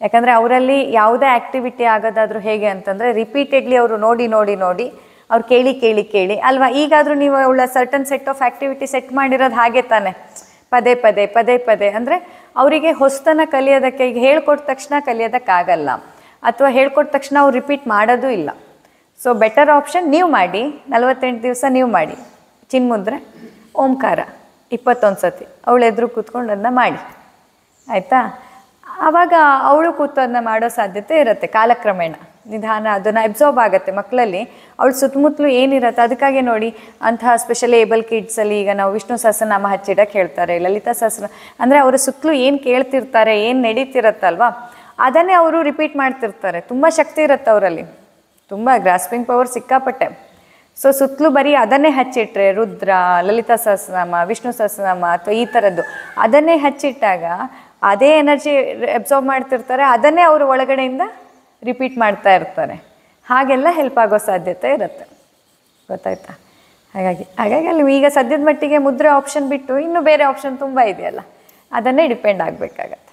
Speaker 1: ಯಾಕಂದರೆ ಅವರಲ್ಲಿ ಯಾವುದೇ ಆ್ಯಕ್ಟಿವಿಟಿ ಆಗೋದಾದರೂ ಹೇಗೆ ಅಂತಂದರೆ ರಿಪೀಟೆಡ್ಲಿ ಅವರು ನೋಡಿ ನೋಡಿ ನೋಡಿ ಅವ್ರು ಕೇಳಿ ಕೇಳಿ ಕೇಳಿ ಅಲ್ವಾ. ಈಗಾದರೂ ನೀವು ಅವಳ certain set of activity set ಮಾಡಿರೋದು ಹಾಗೆ ತಾನೆ, ಪದೇ ಪದೇ ಪದೇ ಪದೇ ಅಂದರೆ ಅವರಿಗೆ ಹೊಸತನ ಕಲಿಯೋದಕ್ಕೆ ಈಗ ಹೇಳ್ಕೊಟ್ಟ ತಕ್ಷಣ ಕಲಿಯೋದಕ್ಕಾಗಲ್ಲ, ಅಥವಾ ಹೇಳ್ಕೊಟ್ಟ ತಕ್ಷಣ ಅವ್ರು ರಿಪೀಟ್ ಮಾಡೋದು ಇಲ್ಲ. ಸೊ ಬೆಟರ್ ಆಪ್ಷನ್ ನೀವು ಮಾಡಿ, ನಲವತ್ತೆಂಟು ದಿವಸ ನೀವು ಮಾಡಿ. ಚಿನ್ಮುದ್ರೆ ಓಂಕಾರ ಇಪ್ಪತ್ತೊಂದು ಸತಿ ಅವಳು ಎದುರು ಕೂತ್ಕೊಂಡು ಅದನ್ನ ಮಾಡಿ, ಆಯಿತಾ. ಆವಾಗ ಅವಳು ಕೂತು ಅದನ್ನ ಮಾಡೋ ಸಾಧ್ಯತೆ ಇರುತ್ತೆ. ಕಾಲಕ್ರಮೇಣ ನಿಧಾನ ಅದನ್ನು ಅಬ್ಸಾರ್ಬ್ ಆಗುತ್ತೆ ಮಕ್ಕಳಲ್ಲಿ. ಅವಳು ಸುತ್ತಮುತ್ತಲು ಏನಿರುತ್ತೆ, ಅದಕ್ಕಾಗಿ ನೋಡಿ ಅಂತಹ ಸ್ಪೆಷಲಿ ಏಬಲ್ ಕಿಡ್ಸಲ್ಲಿ ಈಗ ನಾವು ವಿಷ್ಣು ಸಹಸ್ರನಾಮ ಹಚ್ಚಿಡಕ್ಕೆ ಹೇಳ್ತಾರೆ, ಲಲಿತಾ ಸಹಸ್ರ ಅಂದರೆ ಅವರ ಸುತ್ತಲೂ ಏನು ಕೇಳ್ತಿರ್ತಾರೆ, ಏನು ನಡೀತಿರತ್ತಲ್ವ ಅದನ್ನೇ ಅವರು ರಿಪೀಟ್ ಮಾಡ್ತಿರ್ತಾರೆ. ತುಂಬ ಶಕ್ತಿ ಇರುತ್ತೆ ಅವರಲ್ಲಿ, ತುಂಬ ಗ್ರಾಸ್ಪಿಂಗ್ ಪವರ್ ಸಿಕ್ಕಾಪಟ್ಟೆ. ಸೊ ಸುತ್ತಲೂ ಬರೀ ಅದನ್ನೇ ಹಚ್ಚಿಟ್ರೆ ರುದ್ರ, ಲಲಿತಾ ಸಹಸ್ರನಾಮ, ವಿಷ್ಣು ಸಹಸ್ರನಾಮ ಅಥವಾ ಈ ಥರದ್ದು ಅದನ್ನೇ ಹಚ್ಚಿಟ್ಟಾಗ ಅದೇ ಎನರ್ಜಿ ಅಬ್ಸಾರ್ಬ್ ಮಾಡ್ತಿರ್ತಾರೆ, ಅದನ್ನೇ ಅವರು ಒಳಗಡೆಯಿಂದ ರಿಪೀಟ್ ಮಾಡ್ತಾ ಇರ್ತಾರೆ. ಹಾಗೆಲ್ಲ ಹೆಲ್ಪ್ ಆಗೋ ಸಾಧ್ಯತೆ ಇರುತ್ತೆ, ಗೊತ್ತಾಯ್ತಾ. ಹಾಗಾಗಿ ಹಾಗಾಗಿ ಅಲ್ಲಿ ಈಗ ಸದ್ಯದ ಮಟ್ಟಿಗೆ ಮುದ್ರೆ ಆಪ್ಷನ್ ಬಿಟ್ಟು ಇನ್ನೂ ಬೇರೆ ಆಪ್ಷನ್ ತುಂಬ ಇದೆಯಲ್ಲ, ಅದನ್ನೇ ಡಿಪೆಂಡ್ ಆಗಬೇಕಾಗತ್ತೆ.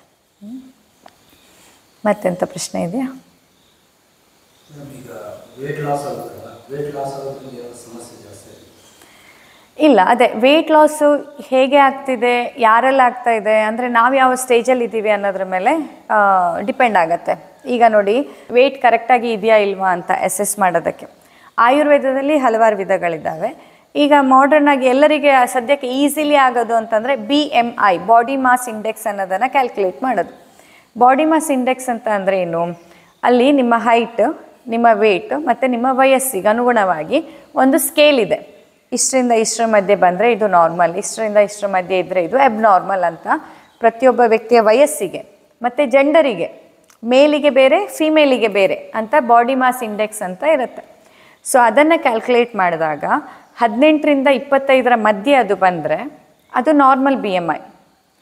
Speaker 1: ಮತ್ತೆಂಥ ಪ್ರಶ್ನೆ ಇದೆಯಾ? ಇಲ್ಲ, ಅದೇ ವೆಯ್ಟ್ ಲಾಸು ಹೇಗೆ ಆಗ್ತಿದೆ, ಯಾರೆಲ್ಲ ಆಗ್ತಾ ಇದೆ ಅಂದರೆ ನಾವು ಯಾವ ಸ್ಟೇಜಲ್ಲಿ ಇದ್ದೀವಿ ಅನ್ನೋದ್ರ ಮೇಲೆ ಡಿಪೆಂಡ್ ಆಗುತ್ತೆ. ಈಗ ನೋಡಿ, ವೆಯ್ಟ್ ಕರೆಕ್ಟಾಗಿ ಇದೆಯಾ ಇಲ್ವಾ ಅಂತ ಅಸೆಸ್ ಮಾಡೋದಕ್ಕೆ ಆಯುರ್ವೇದದಲ್ಲಿ ಹಲವಾರು ವಿಧಗಳಿದ್ದಾವೆ. ಈಗ ಮಾಡರ್ನಾಗಿ ಎಲ್ಲರಿಗೆ ಸದ್ಯಕ್ಕೆ ಈಸಿಲಿ ಆಗೋದು ಅಂತಂದರೆ B M I, body mass index ಅನ್ನೋದನ್ನು ಕ್ಯಾಲ್ಕುಲೇಟ್ ಮಾಡೋದು. ಬಾಡಿ ಮಾಸ್ ಇಂಡೆಕ್ಸ್ ಅಂತ ಅಂದರೆ ಏನು? ಅಲ್ಲಿ ನಿಮ್ಮ ಹೈಟ್, ನಿಮ್ಮ ವೆಯ್ಟ್ ಮತ್ತು ನಿಮ್ಮ ವಯಸ್ಸಿಗೆ ಅನುಗುಣವಾಗಿ ಒಂದು ಸ್ಕೇಲ್ ಇದೆ. ಇಷ್ಟರಿಂದ ಇಷ್ಟರ ಮಧ್ಯೆ ಬಂದರೆ ಇದು ನಾರ್ಮಲ್, ಇಷ್ಟರಿಂದ ಇಷ್ಟರ ಮಧ್ಯೆ ಇದ್ದರೆ ಇದು ಅಬ್ನಾರ್ಮಲ್ ಅಂತ ಪ್ರತಿಯೊಬ್ಬ ವ್ಯಕ್ತಿಯ ವಯಸ್ಸಿಗೆ ಮತ್ತು ಜೆಂಡರಿಗೆ, ಮೇಲಿಗೆ ಬೇರೆ ಫಿಮೇಲಿಗೆ ಬೇರೆ ಅಂತ ಬಾಡಿ ಮಾಸ್ ಇಂಡೆಕ್ಸ್ ಅಂತ ಇರುತ್ತೆ. ಸೊ ಅದನ್ನು ಕ್ಯಾಲ್ಕುಲೇಟ್ ಮಾಡಿದಾಗ ಹದಿನೆಂಟರಿಂದ ಇಪ್ಪತ್ತೈದರ ಮಧ್ಯೆ ಅದು ಬಂದರೆ ಅದು ನಾರ್ಮಲ್ ಬಿ ಎಮ್ ಐ.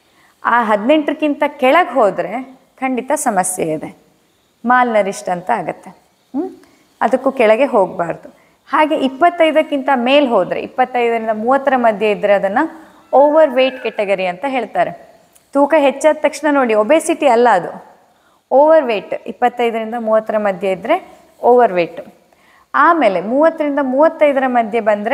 Speaker 1: ಆ ಹದಿನೆಂಟಕ್ಕಿಂತ ಕೆಳಗೆ ಹೋದರೆ ಖಂಡಿತ ಸಮಸ್ಯೆ ಇದೆ, ಮಾಲ್ ನರಿಷ್ಟ್ ಅಂತ ಆಗುತ್ತೆ. ಹ್ಞೂ ಅದಕ್ಕೂ ಕೆಳಗೆ ಹೋಗಬಾರ್ದು. ಹಾಗೆ ಇಪ್ಪತ್ತೈದಕ್ಕಿಂತ ಮೇಲೆ ಹೋದರೆ, ಇಪ್ಪತ್ತೈದರಿಂದ ಮೂವತ್ತರ ಮಧ್ಯೆ ಇದ್ದರೆ ಅದನ್ನು ಓವರ್ ವೆಯ್ಟ್ ಕೆಟಗರಿ ಅಂತ ಹೇಳ್ತಾರೆ. ತೂಕ ಹೆಚ್ಚಾದ ತಕ್ಷಣ ನೋಡಿ ಒಬೆಸಿಟಿ ಅಲ್ಲ, ಅದು ಓವರ್ ವೆಯ್ಟ್. ಇಪ್ಪತ್ತೈದರಿಂದ ಮೂವತ್ತರ ಮಧ್ಯೆ ಇದ್ದರೆ ಓವರ್ ವೆಯ್ಟ್. ಆಮೇಲೆ ಮೂವತ್ತರಿಂದ ಮೂವತ್ತೈದರ ಮಧ್ಯೆ ಬಂದರೆ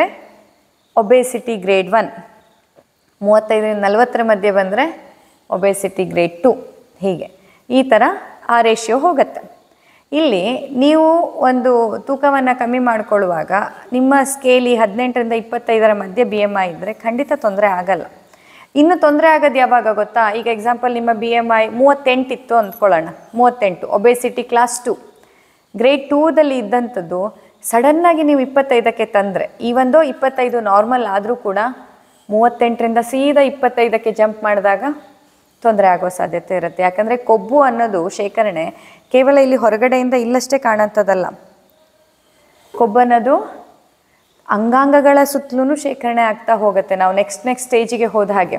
Speaker 1: ಒಬೆಸಿಟಿ ಗ್ರೇಡ್ ಒನ್, ಮೂವತ್ತೈದರಿಂದ ನಲವತ್ತರ ಮಧ್ಯೆ ಬಂದರೆ ಒಬೆಸಿಟಿ ಗ್ರೇಡ್ ಟು, ಹೀಗೆ ಈ ಥರ ಆ ರೇಷಿಯೋ ಹೋಗುತ್ತೆ. ಇಲ್ಲಿ ನೀವು ಒಂದು ತೂಕವನ್ನು ಕಮ್ಮಿ ಮಾಡಿಕೊಳ್ಳುವಾಗ ನಿಮ್ಮ ಸ್ಕೇಲಿ ಹದಿನೆಂಟರಿಂದ ಇಪ್ಪತ್ತೈದರ ಮಧ್ಯೆ ಬಿ ಎಮ್ ಐ ಇದ್ದರೆ ಖಂಡಿತ ತೊಂದರೆ ಆಗಲ್ಲ. ಇನ್ನು ತೊಂದರೆ ಆಗೋದು ಯಾವಾಗ ಗೊತ್ತಾ? ಈಗ ಎಕ್ಸಾಂಪಲ್ ನಿಮ್ಮ ಬಿ ಎಮ್ ಐ ಮೂವತ್ತೆಂಟು ಇತ್ತು ಅಂದ್ಕೊಳ್ಳೋಣ, ಮೂವತ್ತೆಂಟು ಒಬೆಸಿಟಿ ಕ್ಲಾಸ್ ಟು, ಗ್ರೇಡ್ ಟೂದಲ್ಲಿ ಇದ್ದಂಥದ್ದು ಸಡನ್ನಾಗಿ ನೀವು ಇಪ್ಪತ್ತೈದಕ್ಕೆ ತಂದರೆ, ಈ ಒಂದು ಇಪ್ಪತ್ತೈದು ನಾರ್ಮಲ್ ಆದರೂ ಕೂಡ ಮೂವತ್ತೆಂಟರಿಂದ ಸೀದಾ ಇಪ್ಪತ್ತೈದಕ್ಕೆ ಜಂಪ್ ಮಾಡಿದಾಗ ತೊಂದರೆ ಆಗೋ ಸಾಧ್ಯತೆ ಇರುತ್ತೆ. ಯಾಕಂದರೆ ಕೊಬ್ಬು ಅನ್ನೋದು ಶೇಖರಣೆ ಕೇವಲ ಇಲ್ಲಿ ಹೊರಗಡೆಯಿಂದ ಇಲ್ಲಷ್ಟೇ ಕಾಣೋಂಥದ್ದಲ್ಲ. ಕೊಬ್ಬು ಅನ್ನೋದು ಅಂಗಾಂಗಗಳ ಸುತ್ತಲೂ ಶೇಖರಣೆ ಆಗ್ತಾ ಹೋಗುತ್ತೆ. ನಾವು ನೆಕ್ಸ್ಟ್ ನೆಕ್ಸ್ಟ್ ಸ್ಟೇಜಿಗೆ ಹೋದ ಹಾಗೆ,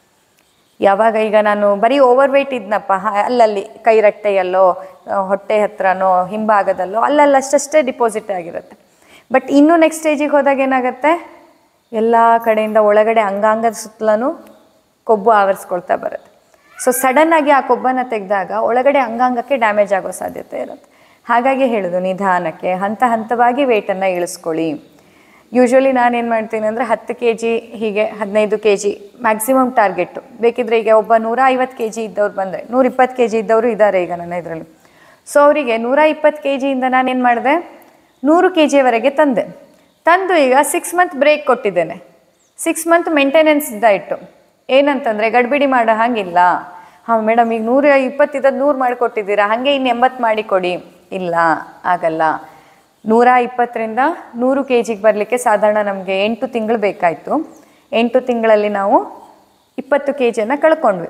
Speaker 1: ಯಾವಾಗ ಈಗ ನಾನು ಬರೀ ಓವರ್ ವೆಯ್ಟ್ ಇದ್ನಪ್ಪ, ಅಲ್ಲಲ್ಲಿ ಕೈ ರಟ್ಟೆಯಲ್ಲೋ ಹೊಟ್ಟೆ ಹತ್ರನೋ ಹಿಂಭಾಗದಲ್ಲೋ ಅಲ್ಲಲ್ಲಷ್ಟಷ್ಟೇ ಡಿಪಾಸಿಟ್ ಆಗಿರುತ್ತೆ. ಬಟ್ ಇನ್ನೂ ನೆಕ್ಸ್ಟ್ ಸ್ಟೇಜಿಗೆ ಹೋದಾಗ ಏನಾಗುತ್ತೆ, ಎಲ್ಲ ಕಡೆಯಿಂದ ಒಳಗಡೆ ಅಂಗಾಂಗದ ಸುತ್ತಲೂ ಕೊಬ್ಬು ಆವರಿಸ್ಕೊಳ್ತಾ ಬರುತ್ತೆ. ಸೊ ಸಡನ್ನಾಗಿ ಆ ಕೊಬ್ಬನ್ನು ತೆಗೆದಾಗ ಒಳಗಡೆ ಅಂಗಾಂಗಕ್ಕೆ ಡ್ಯಾಮೇಜ್ ಆಗೋ ಸಾಧ್ಯತೆ ಇರುತ್ತೆ. ಹಾಗಾಗಿ ಹೇಳೋದು ನಿಧಾನಕ್ಕೆ ಹಂತ ಹಂತವಾಗಿ ವೆಯ್ಟನ್ನು ಇಳಿಸ್ಕೊಳ್ಳಿ. ಯೂಶ್ವಲಿ ನಾನೇನು ಮಾಡ್ತೀನಿ ಅಂದರೆ ಹತ್ತು ಕೆ ಜಿ ಹೀಗೆ ಹದಿನೈದು ಕೆ ಜಿ ಮ್ಯಾಕ್ಸಿಮಮ್ ಟಾರ್ಗೆಟು. ಬೇಕಿದ್ರೆ ಈಗ ಒಬ್ಬ ನೂರ ಐವತ್ತು ಕೆ ಜಿ ಇದ್ದವ್ರು ಬಂದರೆ, ನೂರ ಇಪ್ಪತ್ತು ಕೆ ಜಿ ಇದ್ದವರು ಇದ್ದಾರೆ ಈಗ ನನ್ನ ಇದರಲ್ಲಿ. ಸೊ ಅವರಿಗೆ ನೂರ ಇಪ್ಪತ್ತು ಕೆ ಜಿಯಿಂದ ನಾನೇನು ಮಾಡಿದೆ, ನೂರು ಕೆ ಜಿಯವರೆಗೆ ತಂದೆ. ತಂದು ಈಗ ಸಿಕ್ಸ್ ಮಂತ್ ಬ್ರೇಕ್ ಕೊಟ್ಟಿದ್ದೇನೆ. Six month maintenance diet. ಏನಂತಂದರೆ ಗಡ್ಬಿಡಿ ಮಾಡೋ ಹಾಗಿಲ್ಲ. ಹಾಂ ಮೇಡಮ್, ಈಗ ನೂರ ಇಪ್ಪತ್ತಿದ್ದದ್ದು ನೂರು ಮಾಡಿಕೊಟ್ಟಿದ್ದೀರಾ, ಹಾಗೆ ಇನ್ನು ಎಂಬತ್ತು ಮಾಡಿಕೊಡಿ. ಇಲ್ಲ, ಆಗಲ್ಲ. ನೂರ ಇಪ್ಪತ್ತರಿಂದ ನೂರು ಕೆ ಜಿಗೆ ಬರಲಿಕ್ಕೆ ಸಾಧಾರಣ ನಮಗೆ ಎಂಟು ತಿಂಗಳು ಬೇಕಾಯಿತು. ಎಂಟು ತಿಂಗಳಲ್ಲಿ ನಾವು ಇಪ್ಪತ್ತು ಕೆ ಜಿಯನ್ನು ಕಳ್ಕೊಂಡ್ವಿ,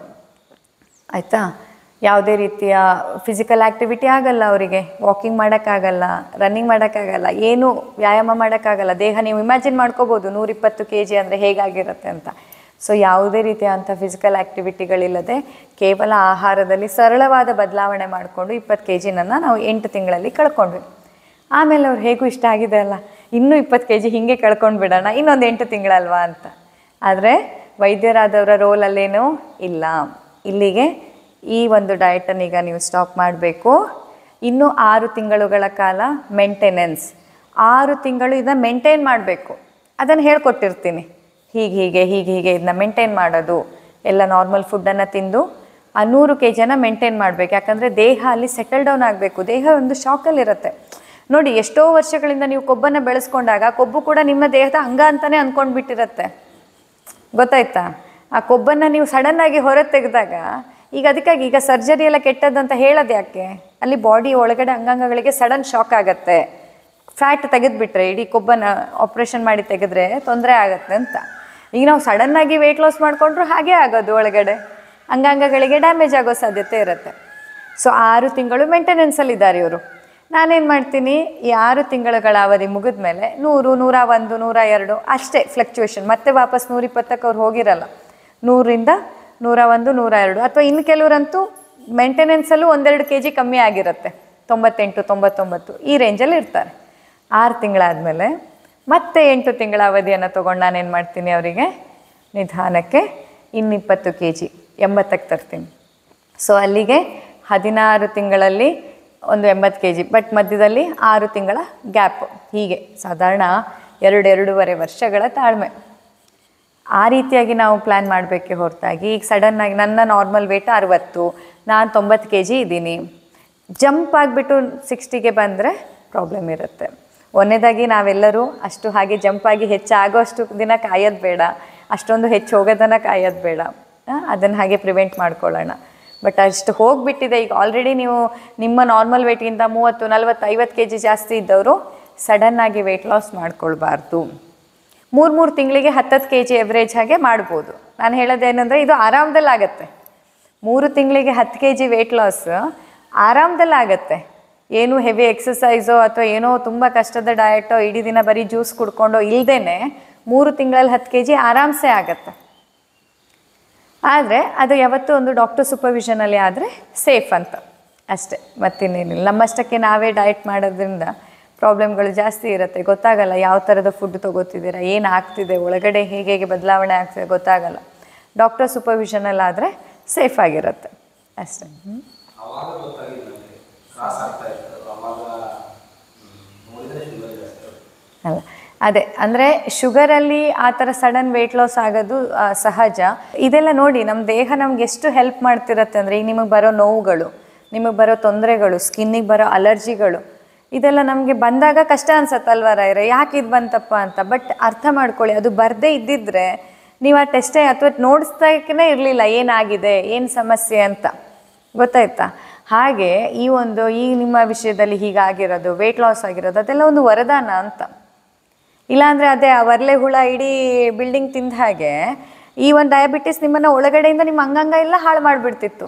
Speaker 1: ಆಯಿತಾ. ಯಾವುದೇ ರೀತಿಯ ಫಿಸಿಕಲ್ ಆ್ಯಕ್ಟಿವಿಟಿ ಆಗಲ್ಲ ಅವರಿಗೆ, ವಾಕಿಂಗ್ ಮಾಡೋಕ್ಕಾಗಲ್ಲ, ರನ್ನಿಂಗ್ ಮಾಡೋಕ್ಕಾಗಲ್ಲ, ಏನೂ ವ್ಯಾಯಾಮ ಮಾಡೋಕ್ಕಾಗಲ್ಲ. ದೇಹ ನೀವು ಇಮ್ಯಾಜಿನ್ ಮಾಡ್ಕೋಬೋದು ನೂರಿಪ್ಪತ್ತು ಕೆ ಜಿ ಅಂದರೆ ಹೇಗಾಗಿರುತ್ತೆ ಅಂತ. ಸೊ ಯಾವುದೇ ರೀತಿಯಾದಂಥ ಫಿಸಿಕಲ್ ಆ್ಯಕ್ಟಿವಿಟಿಗಳಿಲ್ಲದೆ ಕೇವಲ ಆಹಾರದಲ್ಲಿ ಸರಳವಾದ ಬದಲಾವಣೆ ಮಾಡಿಕೊಂಡು ಇಪ್ಪತ್ತು ಕೆ ಜಿನನ್ನು ನಾವು ಎಂಟು ತಿಂಗಳಲ್ಲಿ ಕಳ್ಕೊಂಡ್ವಿ. ಆಮೇಲೆ ಅವ್ರು ಹೇಗೂ ಇಷ್ಟ ಆಗಿದೆ ಅಲ್ಲ, ಇನ್ನೂ ಇಪ್ಪತ್ತು ಕೆ ಜಿ ಹೀಗೆ ಕಳ್ಕೊಂಡು ಬಿಡೋಣ, ಇನ್ನೊಂದು ಎಂಟು ತಿಂಗಳಲ್ವಾ ಅಂತ. ಆದರೆ ವೈದ್ಯರಾದವರ ರೋಲಲ್ಲೇನೂ ಇಲ್ಲ. ಇಲ್ಲಿಗೆ ಈ ಒಂದು ಡಯಟನ್ನು ಈಗ ನೀವು ಸ್ಟಾಪ್ ಮಾಡಬೇಕು. ಇನ್ನೂ ಆರು ತಿಂಗಳುಗಳ ಕಾಲ ಮೇಂಟೆನೆನ್ಸ್. ಆರು ತಿಂಗಳು ಇದನ್ನ ಮೇಂಟೈನ್ ಮಾಡಬೇಕು. ಅದನ್ನು ಹೇಳ್ಕೊಟ್ಟಿರ್ತೀನಿ, ಹೀಗೆ ಹೀಗೆ ಹೀಗೆ ಹೀಗೆ ಇದನ್ನ ಮೇಂಟೈನ್ ಮಾಡೋದು. ಎಲ್ಲ ನಾರ್ಮಲ್ ಫುಡ್ಡನ್ನು ತಿಂದು ಆ ನೂರು ಕೆ ಜಿನ ಮೇಂಟೈನ್ ಮಾಡಬೇಕು. ಯಾಕಂದರೆ ದೇಹ ಅಲ್ಲಿ ಸೆಟಲ್ ಡೌನ್ ಆಗಬೇಕು. ದೇಹ ಒಂದು ಶಾಕಲ್ಲಿರುತ್ತೆ ನೋಡಿ. ಎಷ್ಟೋ ವರ್ಷಗಳಿಂದ ನೀವು ಕೊಬ್ಬನ್ನು ಬೆಳೆಸ್ಕೊಂಡಾಗ ಕೊಬ್ಬು ಕೂಡ ನಿಮ್ಮ ದೇಹದ ಅಂಗ ಅಂತಲೇ ಅಂದ್ಕೊಂಡು ಬಿಟ್ಟಿರುತ್ತೆ, ಗೊತ್ತಾಯ್ತಾ? ಆ ಕೊಬ್ಬನ್ನು ನೀವು ಸಡನ್ನಾಗಿ ಹೊರ ತೆಗೆದಾಗ, ಈಗ ಅದಕ್ಕಾಗಿ ಈಗ ಸರ್ಜರಿ ಎಲ್ಲ ಕೆಟ್ಟದ್ದಂತ ಹೇಳೋದು ಯಾಕೆ? ಅಲ್ಲಿ ಬಾಡಿ ಒಳಗಡೆ ಅಂಗಾಂಗಗಳಿಗೆ ಸಡನ್ ಶಾಕ್ ಆಗುತ್ತೆ. ಫ್ಯಾಟ್ ತೆಗೆದುಬಿಟ್ರೆ, ಇಡೀ ಕೊಬ್ಬನ್ನು ಆಪ್ರೇಷನ್ ಮಾಡಿ ತೆಗೆದ್ರೆ ತೊಂದರೆ ಆಗುತ್ತೆ ಅಂತ. ಈಗ ನಾವು ಸಡನ್ನಾಗಿ ವೆಯ್ಟ್ ಲಾಸ್ ಮಾಡಿಕೊಂಡ್ರು ಹಾಗೇ ಆಗೋದು, ಒಳಗಡೆ ಅಂಗಾಂಗಗಳಿಗೆ ಡ್ಯಾಮೇಜ್ ಆಗೋ ಸಾಧ್ಯತೆ ಇರುತ್ತೆ. ಸೊ ಆರು ತಿಂಗಳು ಮೇಂಟೆನೆನ್ಸಲ್ಲಿದ್ದಾರೆ ಇವರು. ನಾನೇನು ಮಾಡ್ತೀನಿ, ಈ ಆರು ತಿಂಗಳುಗಳ ಅವಧಿ ಮುಗಿದ ಮೇಲೆ ನೂರು, ನೂರ ಒಂದು, ನೂರ ಎರಡು ಅಷ್ಟೇ ಫ್ಲಕ್ಚುಯೇಷನ್. ಮತ್ತೆ ವಾಪಸ್ ನೂರಿಪ್ಪತ್ತಕ್ಕೆ ಅವ್ರು ಹೋಗಿರಲ್ಲ. ನೂರಿಂದ ನೂರ ಒಂದು, ನೂರ ಎರಡು, ಅಥವಾ ಇನ್ನು ಕೆಲವರಂತೂ ಮೇಂಟೆನೆನ್ಸಲ್ಲೂ ಒಂದೆರಡು ಕೆ ಜಿ ಕಮ್ಮಿ ಆಗಿರುತ್ತೆ. ತೊಂಬತ್ತೆಂಟು, ತೊಂಬತ್ತೊಂಬತ್ತು ಈ ರೇಂಜಲ್ಲಿ ಇರ್ತಾರೆ. ಆರು ತಿಂಗಳಾದಮೇಲೆ ಮತ್ತೆ ಎಂಟು ತಿಂಗಳ ಅವಧಿಯನ್ನು ತೊಗೊಂಡು ನಾನೇನು ಮಾಡ್ತೀನಿ, ಅವರಿಗೆ ನಿಧಾನಕ್ಕೆ ಇನ್ನಿಪ್ಪತ್ತು ಕೆ ಜಿ ಎಂಬತ್ತಕ್ಕೆ ತರ್ತೀನಿ. ಸೊ ಅಲ್ಲಿಗೆ ಹದಿನಾರು ತಿಂಗಳಲ್ಲಿ ಒಂದು ಎಂಬತ್ತು ಕೆ ಜಿ, ಬಟ್ ಮಧ್ಯದಲ್ಲಿ ಆರು ತಿಂಗಳ ಗ್ಯಾಪ್. ಹೀಗೆ ಸಾಧಾರಣ ಎರಡು ಎರಡೂವರೆ ವರ್ಷಗಳ ತಾಳ್ಮೆ. ಆ ರೀತಿಯಾಗಿ ನಾವು ಪ್ಲ್ಯಾನ್ ಮಾಡಬೇಕೆ ಹೊರತಾಗಿ ಈಗ ಸಡನ್ನಾಗಿ ನನ್ನ ನಾರ್ಮಲ್ ವೇಟ್ ಅರವತ್ತು, ನಾನು ತೊಂಬತ್ತು ಕೆ ಜಿ ಇದ್ದೀನಿ, ಜಂಪ್ ಆಗಿಬಿಟ್ಟು ಸಿಕ್ಸ್ಟಿಗೆ ಬಂದರೆ ಪ್ರಾಬ್ಲಮ್ ಇರುತ್ತೆ. ಒಂದನೇದಾಗಿ ನಾವೆಲ್ಲರೂ ಅಷ್ಟು ಹಾಗೆ ಜಂಪಾಗಿ ಹೆಚ್ಚಾಗೋಷ್ಟು ದಿನ ಕಾಯೋದು ಬೇಡ, ಅಷ್ಟೊಂದು ಹೆಚ್ಚು ಹೋಗೋದನ್ನು ಕಾಯೋದು ಬೇಡ. ಅದನ್ನು ಹಾಗೆ ಪ್ರಿವೆಂಟ್ ಮಾಡ್ಕೊಳ್ಳೋಣ. ಬಟ್ ಅಷ್ಟು ಹೋಗಿಬಿಟ್ಟಿದೆ ಈಗ ಆಲ್ರೆಡಿ. ನೀವು ನಿಮ್ಮ ನಾರ್ಮಲ್ ವೇಟ್ಗಿಂತ ಮೂವತ್ತು, ನಲ್ವತ್ತು, ಐವತ್ತು ಕೆ ಜಿ ಜಾಸ್ತಿ ಇದ್ದವರು ಸಡನ್ನಾಗಿ ವೆಯ್ಟ್ ಲಾಸ್ ಮಾಡ್ಕೊಳ್ಬಾರ್ದು. ಮೂರು ಮೂರು ತಿಂಗಳಿಗೆ ಹತ್ತತ್ತು ಕೆ ಜಿ ಎವ್ರೇಜ್ ಹಾಗೆ ಮಾಡ್ಬೋದು. ನಾನು ಹೇಳೋದೇನೆಂದರೆ ಇದು ಆರಾಮದಲ್ಲಾಗತ್ತೆ. ಮೂರು ತಿಂಗಳಿಗೆ ಹತ್ತು ಕೆ ಜಿ ವೆಯ್ಟ್ ಲಾಸ್ ಆರಾಮದಲ್ಲಾಗತ್ತೆ. ಏನು ಹೆವಿ ಎಕ್ಸಸೈಸೋ ಅಥವಾ ಏನೋ ತುಂಬ ಕಷ್ಟದ ಡಯಟೋ, ಇಡೀ ದಿನ ಬರೀ ಜ್ಯೂಸ್ ಕುಡ್ಕೊಂಡೋ ಇಲ್ಲದೇ ಮೂರು ತಿಂಗಳಲ್ಲಿ ಹತ್ತು ಕೆ ಜಿ ಆರಾಮ್ಸೆ ಆಗುತ್ತೆ. ಆದರೆ ಅದು ಯಾವತ್ತೂ ಒಂದು ಡಾಕ್ಟರ್ ಸೂಪರ್ವಿಷನಲ್ಲಿ ಆದರೆ ಸೇಫ್ ಅಂತ ಅಷ್ಟೇ, ಮತ್ತಿನ್ನೇನಿಲ್ಲ. ನಮ್ಮಷ್ಟಕ್ಕೆ ನಾವೇ ಡಯಟ್ ಮಾಡೋದ್ರಿಂದ ಪ್ರಾಬ್ಲಮ್ಗಳು ಜಾಸ್ತಿ ಇರುತ್ತೆ. ಗೊತ್ತಾಗಲ್ಲ ಯಾವ ಥರದ ಫುಡ್ ತೊಗೋತಿದ್ದೀರಾ, ಏನು ಆಗ್ತಿದೆ ಒಳಗಡೆ, ಹೇಗೆ ಹೇಗೆ ಬದಲಾವಣೆ ಆಗ್ತಿದೆ ಗೊತ್ತಾಗಲ್ಲ. ಡಾಕ್ಟರ್ ಸೂಪರ್ವಿಷನಲ್ಲಾದರೆ ಸೇಫ್ ಆಗಿರುತ್ತೆ ಅಷ್ಟೇ. ಅಲ್ಲ ಅದೇ ಅಂದರೆ ಶುಗರಲ್ಲಿ ಆ ಥರ ಸಡನ್ ವೆಯ್ಟ್ ಲಾಸ್ ಆಗೋದು ಸಹಜ. ಇದೆಲ್ಲ ನೋಡಿ ನಮ್ಮ ದೇಹ ನಮ್ಗೆ ಎಷ್ಟು ಹೆಲ್ಪ್ ಮಾಡ್ತಿರತ್ತೆ ಅಂದರೆ, ಈಗ ನಿಮಗೆ ಬರೋ ನೋವುಗಳು, ನಿಮಗೆ ಬರೋ ತೊಂದರೆಗಳು, ಸ್ಕಿನ್ನಿಗೆ ಬರೋ ಅಲರ್ಜಿಗಳು, ಇದೆಲ್ಲ ನಮಗೆ ಬಂದಾಗ ಕಷ್ಟ ಅನ್ಸತ್ತಲ್ವ ರಾಯರೇ, ಯಾಕೆ ಇದು ಬಂತಪ್ಪ ಅಂತ. ಬಟ್ ಅರ್ಥ ಮಾಡ್ಕೊಳ್ಳಿ, ಅದು ಬರದೇ ಇದ್ದಿದ್ರೆ ನೀವು ಆ ಟೆಸ್ಟೇ ಅಥವಾ ನೋಡಿಸ್ತಾಕೇ ಇರಲಿಲ್ಲ ಏನಾಗಿದೆ, ಏನು ಸಮಸ್ಯೆ ಅಂತ, ಗೊತ್ತಾಯ್ತಾ? ಹಾಗೆ ಈ ಒಂದು ಈ ನಿಮ್ಮ ವಿಷಯದಲ್ಲಿ ಹೀಗಾಗಿರೋದು, ವೆಯ್ಟ್ ಲಾಸ್ ಆಗಿರೋದು, ಅದೆಲ್ಲ ಒಂದು ವರದಾನ ಅಂತ. ಇಲ್ಲಾಂದರೆ ಅದೇ ಆ ವರ್ಲೆ ಹುಳ ಇಡೀ ಬಿಲ್ಡಿಂಗ್ ತಿಂದ ಹಾಗೆ ಈ ಒಂದು ಡಯಾಬಿಟಿಸ್ ನಿಮ್ಮನ್ನು ಒಳಗಡೆಯಿಂದ ನಿಮ್ಮ ಅಂಗಾಂಗ ಎಲ್ಲ ಹಾಳು ಮಾಡಿಬಿಡ್ತಿತ್ತು.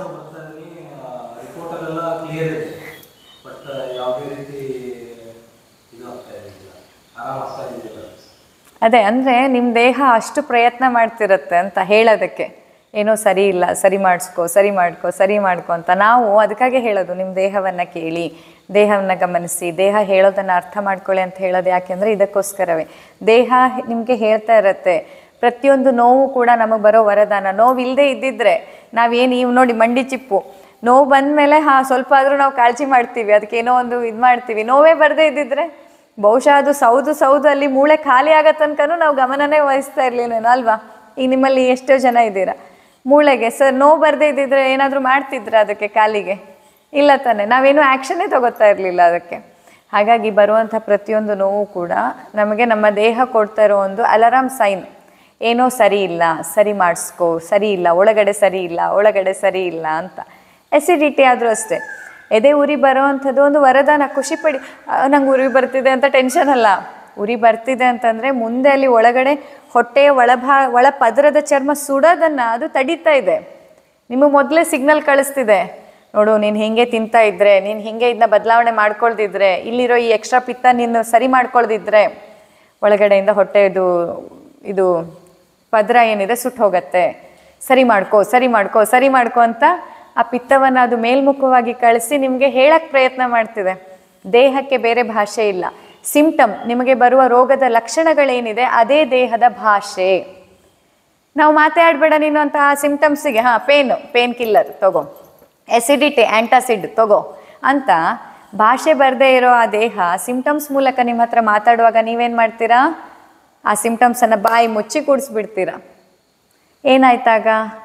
Speaker 1: ಅದೇ ಅಂದರೆ ನಿಮ್ಮ ದೇಹ ಅಷ್ಟು ಪ್ರಯತ್ನ ಮಾಡ್ತಿರತ್ತೆ ಅಂತ ಹೇಳೋದಕ್ಕೆ, ಏನೋ ಸರಿ ಇಲ್ಲ, ಸರಿ ಮಾಡಿಸ್ಕೊ, ಸರಿ ಮಾಡ್ಕೊ, ಸರಿ ಮಾಡ್ಕೊ ಅಂತ. ನಾವು ಅದಕ್ಕಾಗೆ ಹೇಳೋದು, ನಿಮ್ಮ ದೇಹವನ್ನು ಕೇಳಿ, ದೇಹವನ್ನು ಗಮನಿಸಿ, ದೇಹ ಹೇಳೋದನ್ನು ಅರ್ಥ ಮಾಡ್ಕೊಳ್ಳಿ ಅಂತ ಹೇಳೋದು. ಯಾಕೆಂದರೆ ಇದಕ್ಕೋಸ್ಕರವೇ ದೇಹ ನಿಮಗೆ ಹೇಳ್ತಾ ಇರತ್ತೆ, ಪ್ರತಿಯೊಂದು ನೋವು ಕೂಡ ನಮಗೆ ಬರೋ ವರದಾನ. ನೋವು ಇಲ್ಲದೆ ಇದ್ದಿದ್ರೆ ನಾವೇನು ಇವು ನೋಡಿ ಮಂಡಿ ಚಿಪ್ಪು ನೋವು ಬಂದಮೇಲೆ ಹಾಂ ಸ್ವಲ್ಪ ಆದರೂ ನಾವು ಕಾಳಜಿ ಮಾಡ್ತೀವಿ, ಅದಕ್ಕೇನೋ ಒಂದು ಇದು ಮಾಡ್ತೀವಿ. ನೋವೇ ಬರದೇ ಇದ್ದಿದ್ರೆ ಬಹುಶಃ ಅದು ಸೌದು ಸೌದು ಅಲ್ಲಿ ಮೂಳೆ ಖಾಲಿ ಆಗೋ ತನಕನೂ ನಾವು ಗಮನನೇ ವಹಿಸ್ತಾ ಇರಲಿಲ್ಲೇನೋ ಅಲ್ವಾ? ಈಗ ನಿಮ್ಮಲ್ಲಿ ಎಷ್ಟೋ ಜನ ಇದ್ದೀರಾ, ಮೂಳೆಗೆ ಸರ್ ನೋವು ಬರದೇ ಇದ್ದಿದ್ರೆ ಏನಾದರೂ ಮಾಡ್ತಿದ್ರೆ ಅದಕ್ಕೆ ಕಾಲಿಗೆ? ಇಲ್ಲ ತಾನೆ, ನಾವೇನು ಆ್ಯಕ್ಷನ್ನೇ ತಗೋತಾ ಇರಲಿಲ್ಲ ಅದಕ್ಕೆ. ಹಾಗಾಗಿ ಬರುವಂಥ ಪ್ರತಿಯೊಂದು ನೋವು ಕೂಡ ನಮಗೆ ನಮ್ಮ ದೇಹ ಕೊಡ್ತಾ ಇರೋ ಒಂದು ಅಲಾರಾಮ್ ಸೈನ್. ಏನೋ ಸರಿ ಇಲ್ಲ, ಸರಿ ಮಾಡಿಸ್ಕೋ, ಸರಿ ಇಲ್ಲ, ಒಳಗಡೆ ಸರಿ ಇಲ್ಲ, ಒಳಗಡೆ ಸರಿ ಇಲ್ಲ ಅಂತ. ಎಸಿಡಿಟಿ ಆದರೂ ಅಷ್ಟೇ, ಎದೆ ಉರಿ ಬರೋ ಅಂಥದ್ದು ಒಂದು ವರದಾನ. ಖುಷಿ ಪಡಿ, ನಂಗೆ ಉರಿ ಬರ್ತಿದೆ ಅಂತ ಟೆನ್ಷನ್ ಅಲ್ಲ. ಉರಿ ಬರ್ತಿದೆ ಅಂತಂದರೆ ಮುಂದೆ ಅಲ್ಲಿ ಒಳಗಡೆ ಹೊಟ್ಟೆಯ ಒಳಭಾ ಒಳ ಪದರದ ಚರ್ಮ ಸುಡೋದನ್ನು ಅದು ತಡೀತಾ ಇದೆ. ನಿಮಗೆ ಮೊದಲೇ ಸಿಗ್ನಲ್ ಕಳಿಸ್ತಿದೆ, ನೋಡು ನೀನು ಹೀಗೆ ತಿಂತಾ ಇದ್ದರೆ, ನೀನು ಹೀಗೆ ಇದನ್ನ ಬದಲಾವಣೆ ಮಾಡ್ಕೊಳ್ದಿದ್ರೆ, ಇಲ್ಲಿರೋ ಈ ಎಕ್ಸ್ಟ್ರಾ ಪಿತ್ತ ನೀನು ಸರಿ ಮಾಡ್ಕೊಳ್ದಿದ್ರೆ ಒಳಗಡೆಯಿಂದ ಹೊಟ್ಟೆದು ಇದು ಪದರ ಏನಿದೆ ಸುಟ್ಟು ಹೋಗುತ್ತೆ. ಸರಿ ಮಾಡ್ಕೋ, ಸರಿ ಮಾಡ್ಕೋ, ಸರಿ ಮಾಡ್ಕೋ ಅಂತ ಆ ಪಿತ್ತವನ್ನು ಅದು ಮೇಲ್ಮುಖವಾಗಿ ಕಳಿಸಿ ನಿಮಗೆ ಹೇಳಕ್ಕೆ ಪ್ರಯತ್ನ ಮಾಡ್ತಿದೆ. ದೇಹಕ್ಕೆ ಬೇರೆ ಭಾಷೆ ಇಲ್ಲ. ಸಿಂಪ್ಟಮ್, ನಿಮಗೆ ಬರುವ ರೋಗದ ಲಕ್ಷಣಗಳೇನಿದೆ ಅದೇ ದೇಹದ ಭಾಷೆ. ನಾವು ಮಾತಾಡಬೇಡ ನೀನು ಅಂತ ಆ ಸಿಂಪ್ಟಮ್ಸಿಗೆ ಹಾಂ ಪೇನು ಪೇನ್ ಕಿಲ್ಲರ್ ತಗೋ, ಎಸಿಡಿಟಿ ಆ್ಯಂಟಾಸಿಡ್ ತಗೋ ಅಂತ ಭಾಷೆ ಬರದೇ ಇರೋ ಆ ದೇಹ ಸಿಂಪ್ಟಮ್ಸ್ ಮೂಲಕ ನಿಮ್ಮ ಹತ್ರ ಮಾತಾಡುವಾಗ ನೀವೇನು ಮಾಡ್ತೀರಾ? ಆ ಸಿಂಪ್ಟಮ್ಸನ್ನು ಬಾಯಿ ಮುಚ್ಚಿ ಕೂಡಿಸ್ಬಿಡ್ತೀರಾ. ಏನಾಯ್ತಾಗ?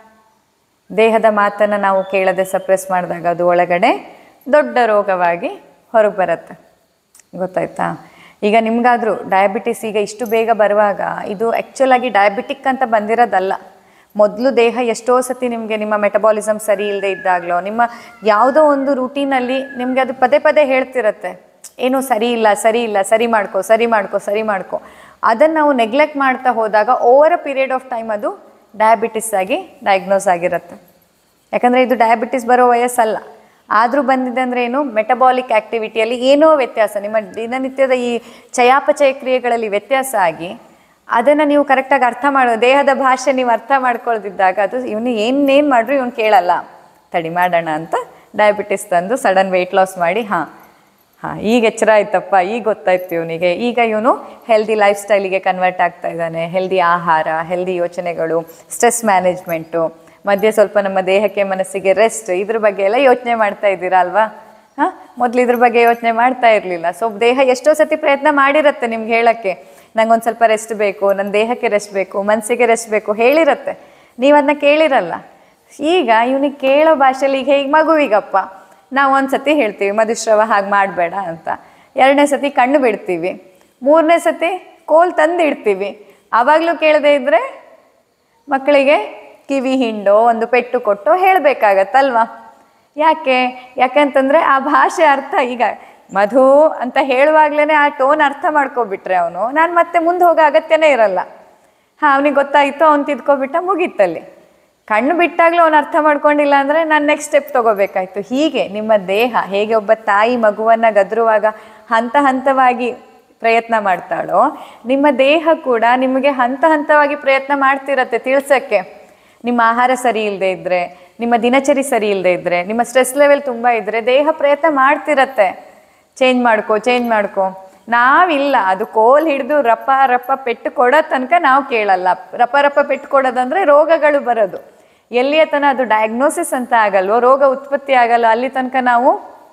Speaker 1: ದೇಹದ ಮಾತನ್ನು ನಾವು ಕೇಳದೆ ಸಪ್ರೆಸ್ ಮಾಡಿದಾಗ ಅದು ಒಳಗಡೆ ದೊಡ್ಡ ರೋಗವಾಗಿ ಹೊರಗೆ ಬರುತ್ತೆ. ಗೊತ್ತಾಯ್ತಾ? ಈಗ ನಿಮಗಾದರೂ ಡಯಾಬಿಟಿಸ್ ಈಗ ಇಷ್ಟು ಬೇಗ ಬರುವಾಗ ಇದು ಆ್ಯಕ್ಚುಲಾಗಿ ಡಯಾಬಿಟಿಕ್ ಅಂತ ಬಂದಿರೋದಲ್ಲ. ಮೊದಲು ದೇಹ ಎಷ್ಟೋ ಸತಿ ನಿಮಗೆ ನಿಮ್ಮ ಮೆಟಬಾಲಿಸಮ್ ಸರಿ ಇಲ್ಲದೆ ಇದ್ದಾಗಲೋ ನಿಮ್ಮ ಯಾವುದೋ ಒಂದು ರೂಟೀನಲ್ಲಿ ನಿಮಗೆ ಅದು ಪದೇ ಪದೇ ಹೇಳ್ತಿರತ್ತೆ, ಏನೂ ಸರಿ ಇಲ್ಲ ಸರಿ ಇಲ್ಲ ಸರಿ ಮಾಡ್ಕೊ ಸರಿ ಮಾಡ್ಕೊ ಸರಿ ಮಾಡ್ಕೊ. ಅದನ್ನು ನಾವು ನೆಗ್ಲೆಕ್ಟ್ ಮಾಡ್ತಾ ಹೋದಾಗ over a period of time ಅದು ಡಯಾಬಿಟಿಸ್ ಆಗಿ ಡಯಾಗ್ನೋಸ್ ಆಗಿರುತ್ತೆ. ಯಾಕಂದರೆ ಇದು ಡಯಾಬಿಟಿಸ್ ಬರೋ ವಯಸ್ಸಲ್ಲ, ಆದರೂ ಬಂದಿದೆ ಅಂದರೆ ಏನು, ಮೆಟಬಾಲಿಕ್ ಆ್ಯಕ್ಟಿವಿಟಿಯಲ್ಲಿ ಏನೋ ವ್ಯತ್ಯಾಸ, ನಿಮ್ಮ ದಿನನಿತ್ಯದ ಈ ಚಯಾಪಚಯ ಕ್ರಿಯೆಗಳಲ್ಲಿ ವ್ಯತ್ಯಾಸ ಆಗಿ ಅದನ್ನು ನೀವು ಕರೆಕ್ಟಾಗಿ ಅರ್ಥ ಮಾಡೋ ದೇಹದ ಭಾಷೆ ನೀವು ಅರ್ಥ ಮಾಡ್ಕೊಳ್ದಿದ್ದಾಗ ಅದು ಇವನು ಏನೇನು ಮಾಡ್ರು ಇವನು ಕೇಳಲ್ಲ, ತಡಿ ಮಾಡೋಣ ಅಂತ ಡಯಾಬಿಟಿಸ್ ತಂದು ಸಡನ್ ವೆಯ್ಟ್ ಲಾಸ್ ಮಾಡಿ ಹಾಂ ಹಾಂ ಈಗ ಎಚ್ಚರ ಆಯ್ತಪ್ಪ, ಈಗ ಗೊತ್ತಾಯ್ತು ಇವನಿಗೆ, ಈಗ ಇವನು ಹೆಲ್ದಿ ಲೈಫ್ ಸ್ಟೈಲಿಗೆ ಕನ್ವರ್ಟ್ ಆಗ್ತಾ ಇದ್ದಾನೆ. ಹೆಲ್ದಿ ಆಹಾರ, ಹೆಲ್ದಿ ಯೋಚನೆಗಳು, ಸ್ಟ್ರೆಸ್ ಮ್ಯಾನೇಜ್ಮೆಂಟು, ಮಧ್ಯೆ ಸ್ವಲ್ಪ ನಮ್ಮ ದೇಹಕ್ಕೆ ಮನಸ್ಸಿಗೆ ರೆಸ್ಟ್, ಇದ್ರ ಬಗ್ಗೆ ಎಲ್ಲ ಯೋಚನೆ ಮಾಡ್ತಾ ಇದ್ದೀರಾ ಅಲ್ವಾ? ಹಾಂ, ಮೊದಲು ಇದ್ರ ಬಗ್ಗೆ ಯೋಚನೆ ಮಾಡ್ತಾ ಇರಲಿಲ್ಲ. ಸೊ ದೇಹ ಎಷ್ಟೋ ಸತಿ ಪ್ರಯತ್ನ ಮಾಡಿರುತ್ತೆ ನಿಮ್ಗೆ ಹೇಳೋಕ್ಕೆ, ನಂಗೊಂದು ಸ್ವಲ್ಪ ರೆಸ್ಟ್ ಬೇಕು, ನನ್ನ ದೇಹಕ್ಕೆ ರೆಸ್ಟ್ ಬೇಕು, ಮನಸ್ಸಿಗೆ ರೆಸ್ಟ್ ಬೇಕು ಹೇಳಿರುತ್ತೆ, ನೀವು ಅದನ್ನ ಕೇಳಿರಲ್ಲ. ಈಗ ಇವನಿಗೆ ಕೇಳೋ ಭಾಷೆಯಲ್ಲಿ ಈಗ ಹೇಗೆ ಮಗುವಿಗಪ್ಪ ನಾವು ಒಂದು ಸತಿ ಹೇಳ್ತೀವಿ ಮಧುಶ್ರವ ಹಾಗೆ ಮಾಡಬೇಡ ಅಂತ, ಎರಡನೇ ಸತಿ ಕಣ್ಣು ಬಿಡ್ತೀವಿ, ಮೂರನೇ ಸತಿ ಕೋಲ್ ತಂದು ಇಡ್ತೀವಿ. ಆವಾಗಲೂ ಕೇಳದೇ ಇದ್ದರೆ ಮಕ್ಕಳಿಗೆ ಕಿವಿ ಹಿಂಡೋ ಒಂದು ಪೆಟ್ಟು ಕೊಟ್ಟೋ ಹೇಳಬೇಕಾಗತ್ತಲ್ವ? ಯಾಕೆ ಯಾಕೆಂತಂದರೆ ಆ ಭಾಷೆ ಅರ್ಥ, ಈಗ ಮಧು ಅಂತ ಹೇಳುವಾಗಲೇ ಆ ಟೋನ್ ಅರ್ಥ ಮಾಡ್ಕೊಬಿಟ್ರೆ ಅವನು ನಾನು ಮತ್ತೆ ಮುಂದೆ ಹೋಗೋ ಅಗತ್ಯನೇ ಇರಲ್ಲ. ಹಾಂ, ಅವನಿಗೆ ಗೊತ್ತಾಯಿತು, ಅವ್ನು ತಿದ್ಕೊಬಿಟ್ಟ, ಮುಗೀತಲ್ಲಿ. ಕಣ್ಣು ಬಿಟ್ಟಾಗಲೂ ಅವ್ನು ಅರ್ಥ ಮಾಡ್ಕೊಂಡಿಲ್ಲ ಅಂದರೆ ನಾನು ನೆಕ್ಸ್ಟ್ ಸ್ಟೆಪ್ ತೊಗೋಬೇಕಾಯ್ತು. ಹೀಗೆ ನಿಮ್ಮ ದೇಹ ಹೇಗೆ ಒಬ್ಬ ತಾಯಿ ಮಗುವನ್ನು ಗದರುವಾಗ ಹಂತ ಹಂತವಾಗಿ ಪ್ರಯತ್ನ ಮಾಡ್ತಾಳೋ, ನಿಮ್ಮ ದೇಹ ಕೂಡ ನಿಮಗೆ ಹಂತ ಹಂತವಾಗಿ ಪ್ರಯತ್ನ ಮಾಡ್ತಿರತ್ತೆ ತಿಳಿಸೋಕ್ಕೆ. ನಿಮ್ಮ ಆಹಾರ ಸರಿ ಇಲ್ಲದೆ ಇದ್ದರೆ, ನಿಮ್ಮ ದಿನಚರಿ ಸರಿ ಇಲ್ಲದೆ ಇದ್ದರೆ, ನಿಮ್ಮ ಸ್ಟ್ರೆಸ್ ಲೆವೆಲ್ ತುಂಬ ಇದ್ದರೆ ದೇಹ ಪ್ರಯತ್ನ ಮಾಡ್ತಿರತ್ತೆ, ಚೇಂಜ್ ಮಾಡ್ಕೊ ಚೇಂಜ್ ಮಾಡ್ಕೊ. ನಾವಿಲ್ಲ, ಅದು ಕೋಲ್ ಹಿಡಿದು ರಪ್ಪ ರಪ್ಪ ಪೆಟ್ಟು ಕೊಡೋ ತನಕ ನಾವು ಕೇಳಲ್ಲ. ರಪ್ಪ ರಪ್ಪ ಪೆಟ್ಟು ಕೊಡೋದಂದರೆ ರೋಗಗಳು ಬರೋದು. ಎಲ್ಲಿಯ ತನಕ ಅದು ಡಯಾಗ್ನೋಸಿಸ್ ಅಂತ ಆಗಲ್ವೋ, ರೋಗ ಉತ್ಪತ್ತಿ ಆಗಲ್ಲ, ಅಲ್ಲಿ ತನಕ ನಾವು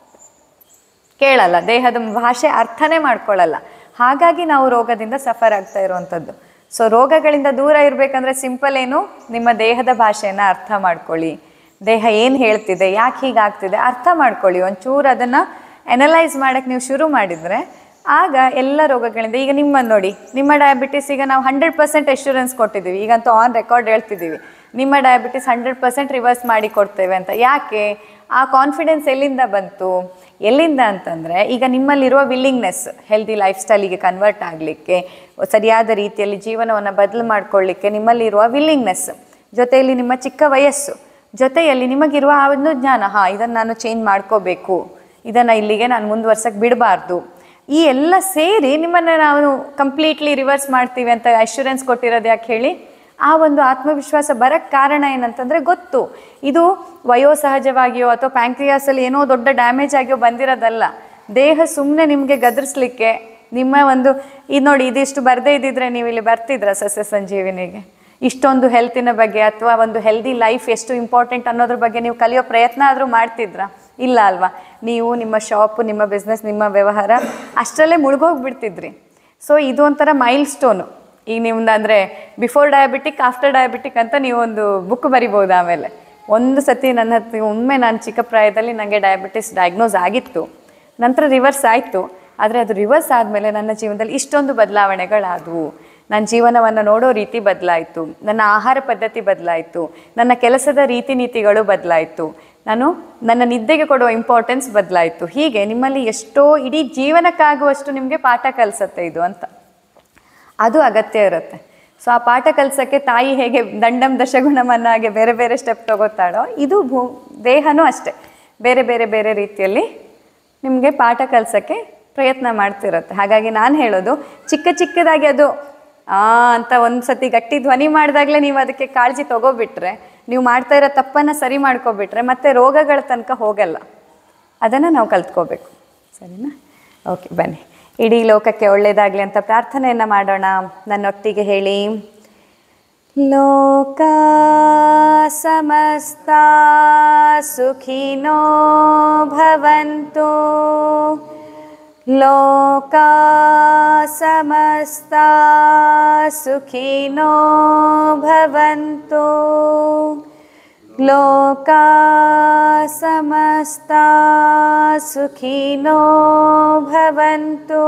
Speaker 1: ಕೇಳಲ್ಲ, ದೇಹದ ಭಾಷೆ ಅರ್ಥನೇ ಮಾಡ್ಕೊಳ್ಳಲ್ಲ. ಹಾಗಾಗಿ ನಾವು ರೋಗದಿಂದ ಸಫರ್ ಆಗ್ತಾ ಇರುವಂಥದ್ದು. ಸೊ ರೋಗಗಳಿಂದ ದೂರ ಇರಬೇಕಂದ್ರೆ ಸಿಂಪಲ್ ಏನು, ನಿಮ್ಮ ದೇಹದ ಭಾಷೆಯನ್ನು ಅರ್ಥ ಮಾಡ್ಕೊಳ್ಳಿ. ದೇಹ ಏನು ಹೇಳ್ತಿದೆ, ಯಾಕೆ ಹೀಗಾಗ್ತಿದೆ ಅರ್ಥ ಮಾಡ್ಕೊಳ್ಳಿ. ಒಂಚೂರು ಅದನ್ನು ಅನಲೈಸ್ ಮಾಡೋಕ್ಕೆ ನೀವು ಶುರು ಮಾಡಿದರೆ ಆಗ ಎಲ್ಲ ರೋಗಗಳಿಂದ, ಈಗ ನಿಮ್ಮನ್ನು ನೋಡಿ, ನಿಮ್ಮ ಡಯಾಬಿಟಿಸ್ ಈಗ ನಾವು ಹಂಡ್ರೆಡ್ ಪರ್ಸೆಂಟ್ ಎಶ್ಯೂರೆನ್ಸ್ ಕೊಟ್ಟಿದ್ದೀವಿ, ಈಗಂತೂ ಆನ್ ರೆಕಾರ್ಡ್ ಹೇಳ್ತಿದ್ದೀವಿ ನಿಮ್ಮ ಡಯಾಬಿಟಿಸ್ ಹಂಡ್ರೆಡ್ ಪರ್ಸೆಂಟ್ ರಿವರ್ಸ್ ಮಾಡಿ ಕೊಡ್ತೇವೆ ಅಂತ. ಯಾಕೆ ಆ ಕಾನ್ಫಿಡೆನ್ಸ್ ಎಲ್ಲಿಂದ ಬಂತು? ಎಲ್ಲಿಂದ ಅಂತಂದರೆ ಈಗ ನಿಮ್ಮಲ್ಲಿರುವ ವಿಲ್ಲಿಂಗ್ನೆಸ್ ಹೆಲ್ದಿ ಲೈಫ್ ಸ್ಟೈಲಿಗೆ ಕನ್ವರ್ಟ್ ಆಗಲಿಕ್ಕೆ, ಸರಿಯಾದ ರೀತಿಯಲ್ಲಿ ಜೀವನವನ್ನು ಬದಲು ಮಾಡಿಕೊಳ್ಳಿಕ್ಕೆ ನಿಮ್ಮಲ್ಲಿರುವ ವಿಲ್ಲಿಂಗ್ನೆಸ್, ಜೊತೆಯಲ್ಲಿ ನಿಮ್ಮ ಚಿಕ್ಕ ವಯಸ್ಸು, ಜೊತೆಯಲ್ಲಿ ನಿಮಗಿರುವ ಆ ಒಂದು ಜ್ಞಾನ, ಹಾಂ ಇದನ್ನು ನಾನು ಚೇಂಜ್ ಮಾಡ್ಕೋಬೇಕು, ಇದನ್ನು ಇಲ್ಲಿಗೆ ನಾನು ಮುಂದುವರ್ಸಕ್ಕೆ ಬಿಡಬಾರ್ದು, ಈ ಎಲ್ಲ ಸೇರಿ ನಿಮ್ಮನ್ನು ನಾವು ಕಂಪ್ಲೀಟ್ಲಿ ರಿವರ್ಸ್ ಮಾಡ್ತೀವಿ ಅಂತ ಅಶ್ಯೂರೆನ್ಸ್ ಕೊಟ್ಟಿರೋದು ಯಾಕೆ ಹೇಳಿ? ಆ ಒಂದು ಆತ್ಮವಿಶ್ವಾಸ ಬರೋಕ್ಕೆ ಕಾರಣ ಏನಂತಂದರೆ ಗೊತ್ತು, ಇದು ವಯೋಸಹಜವಾಗಿಯೋ ಅಥವಾ ಪ್ಯಾಂಕ್ರಿಯಾಸಲ್ಲಿ ಏನೋ ದೊಡ್ಡ ಡ್ಯಾಮೇಜ್ ಆಗಿಯೋ ಬಂದಿರೋದಲ್ಲ. ದೇಹ ಸುಮ್ಮನೆ ನಿಮಗೆ ಗದರಿಸ್ಲಿಕ್ಕೆ ನಿಮ್ಮ ಒಂದು ಇದು ನೋಡಿ, ಇದಿಷ್ಟು ಬರದೇ ಇದ್ದಿದ್ರೆ ನೀವು ಇಲ್ಲಿ ಬರ್ತಿದ್ರ ಸಸ್ಯ ಸಂಜೀವಿನಿಗೆ? ಇಷ್ಟೊಂದು ಹೆಲ್ತಿನ ಬಗ್ಗೆ ಅಥವಾ ಒಂದು ಹೆಲ್ದಿ ಲೈಫ್ ಎಷ್ಟು ಇಂಪಾರ್ಟೆಂಟ್ ಅನ್ನೋದ್ರ ಬಗ್ಗೆ ನೀವು ಕಲಿಯೋ ಪ್ರಯತ್ನ ಆದರೂ ಮಾಡ್ತಿದ್ರಾ? ಇಲ್ಲ ಅಲ್ವಾ? ನೀವು ನಿಮ್ಮ ಶಾಪು, ನಿಮ್ಮ ಬಿಸ್ನೆಸ್, ನಿಮ್ಮ ವ್ಯವಹಾರ ಅಷ್ಟರಲ್ಲೇ ಮುಳುಗೋಗ್ಬಿಡ್ತಿದ್ರಿ. ಸೊ ಇದು ಒಂಥರ ಮೈಲ್ ಸ್ಟೋನು. ಈಗ ನಿಮ್ದು ಅಂದರೆ ಬಿಫೋರ್ ಡಯಾಬಿಟಿಕ್, ಆಫ್ಟರ್ ಡಯಾಬಿಟಿಕ್ ಅಂತ ನೀವೊಂದು ಬುಕ್ ಬರಿಬೋದು. ಆಮೇಲೆ ಒಂದು ಸತಿ ನನ್ನ ಹತ್ರ ಒಮ್ಮೆ ನಾನು ಚಿಕ್ಕ ಪ್ರಾಯದಲ್ಲಿ ನನಗೆ ಡಯಾಬಿಟಿಸ್ ಡಯಾಗ್ನೋಸ್ ಆಗಿತ್ತು, ನಂತರ ರಿವರ್ಸ್ ಆಯಿತು. ಆದರೆ ಅದು ರಿವರ್ಸ್ ಆದಮೇಲೆ ನನ್ನ ಜೀವನದಲ್ಲಿ ಇಷ್ಟೊಂದು ಬದಲಾವಣೆಗಳಾದವು. ನನ್ನ ಜೀವನವನ್ನು ನೋಡೋ ರೀತಿ ಬದಲಾಯಿತು, ನನ್ನ ಆಹಾರ ಪದ್ಧತಿ ಬದಲಾಯಿತು, ನನ್ನ ಕೆಲಸದ ರೀತಿ ನೀತಿಗಳು ಬದಲಾಯಿತು, ನಾನು ನನ್ನ ನಿದ್ದೆಗೆ ಕೊಡುವ ಇಂಪಾರ್ಟೆನ್ಸ್ ಬದಲಾಯಿತು. ಹೀಗೆ ನಿಮ್ಮಲ್ಲಿ ಎಷ್ಟೋ ಇಡೀ ಜೀವನಕ್ಕಾಗುವಷ್ಟು ನಿಮಗೆ ಪಾಠ ಕಲಿಸುತ್ತೆ ಇದು ಅಂತ. ಅದು ಅಗತ್ಯ ಇರುತ್ತೆ. ಸೊ ಆ ಪಾಠ ಕಲಿಸೋಕ್ಕೆ ತಾಯಿ ಹೇಗೆ ದಂಡಂ ದಶಗುಣಮನ್ನಾಗೆ ಬೇರೆ ಬೇರೆ ಸ್ಟೆಪ್ ತಗೋತಾಳೋ, ಇದು ಭೂ ದೇಹನೂ ಅಷ್ಟೇ ಬೇರೆ ಬೇರೆ ಬೇರೆ ರೀತಿಯಲ್ಲಿ ನಿಮಗೆ ಪಾಠ ಕಲಿಸೋಕ್ಕೆ ಪ್ರಯತ್ನ ಮಾಡ್ತಿರುತ್ತೆ. ಹಾಗಾಗಿ ನಾನು ಹೇಳೋದು, ಚಿಕ್ಕ ಚಿಕ್ಕದಾಗಿ ಅದು ಆ ಅಂತ ಒಂದು ಸತಿ ಗಟ್ಟಿ ಧ್ವನಿ ಮಾಡಿದಾಗಲೇ ನೀವು ಅದಕ್ಕೆ ಕಾಳಜಿ ತೊಗೋಬಿಟ್ರೆ, ನೀವು ಮಾಡ್ತಾ ಇರೋ ತಪ್ಪನ್ನು ಸರಿ ಮಾಡ್ಕೊಬಿಟ್ರೆ ಮತ್ತೆ ರೋಗಗಳ ತನಕ ಹೋಗಲ್ಲ. ಅದನ್ನು ನಾವು ಕಲ್ತ್ಕೋಬೇಕು. ಸರಿನಾ? ಓಕೆ, ಬನ್ನಿ ಇಡೀ ಲೋಕಕ್ಕೆ ಒಳ್ಳೆಯದಾಗಲಿ ಅಂತ ಪ್ರಾರ್ಥನೆಯನ್ನು ಮಾಡೋಣ. ನನ್ನೊಟ್ಟಿಗೆ ಹೇಳಿ: ಲೋಕಾ ಸಮಸ್ತಾ ಸುಖಿನೋ ಭವಂತು. ಲೋಕಾ ಸಮಸ್ತಾ ಸುಖಿನೋ ಭವಂತು. ಲೋಕಾ ಸಮಸ್ತಾ ಸುಖಿನೋ ಭವಂತು.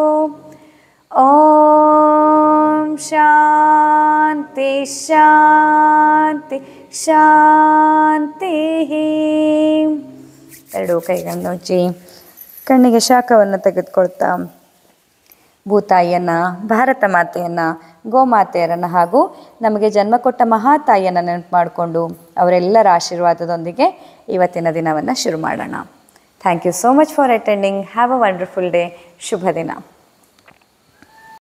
Speaker 1: ಓಂ ಶಾಂತಿ ಶಾಂತಿ ಶಾಂತಿ. ಎರಡು ಕೈಗಳನ್ನು ಉಜ್ಜಿ ಕಣ್ಣಿಗೆ ಶಾಖವನ್ನು ತೆಗೆದುಕೊಳ್ತಾ ಭೂತಾಯಿಯನ್ನು, ಭಾರತ ಮಾತೆಯನ್ನು, ಗೋಮಾತೆಯರನ್ನು ಹಾಗೂ ನಮಗೆ ಜನ್ಮ ಕೊಟ್ಟ ಮಹಾತಾಯಿಯನ್ನು ನೆನಪು ಮಾಡಿಕೊಂಡು ಅವರೆಲ್ಲರ ಆಶೀರ್ವಾದದೊಂದಿಗೆ ಇವತ್ತಿನ ದಿನವನ್ನು ಶುರು ಮಾಡೋಣ. Thank you so much for attending. Have a wonderful day. ಶುಭ ದಿನ.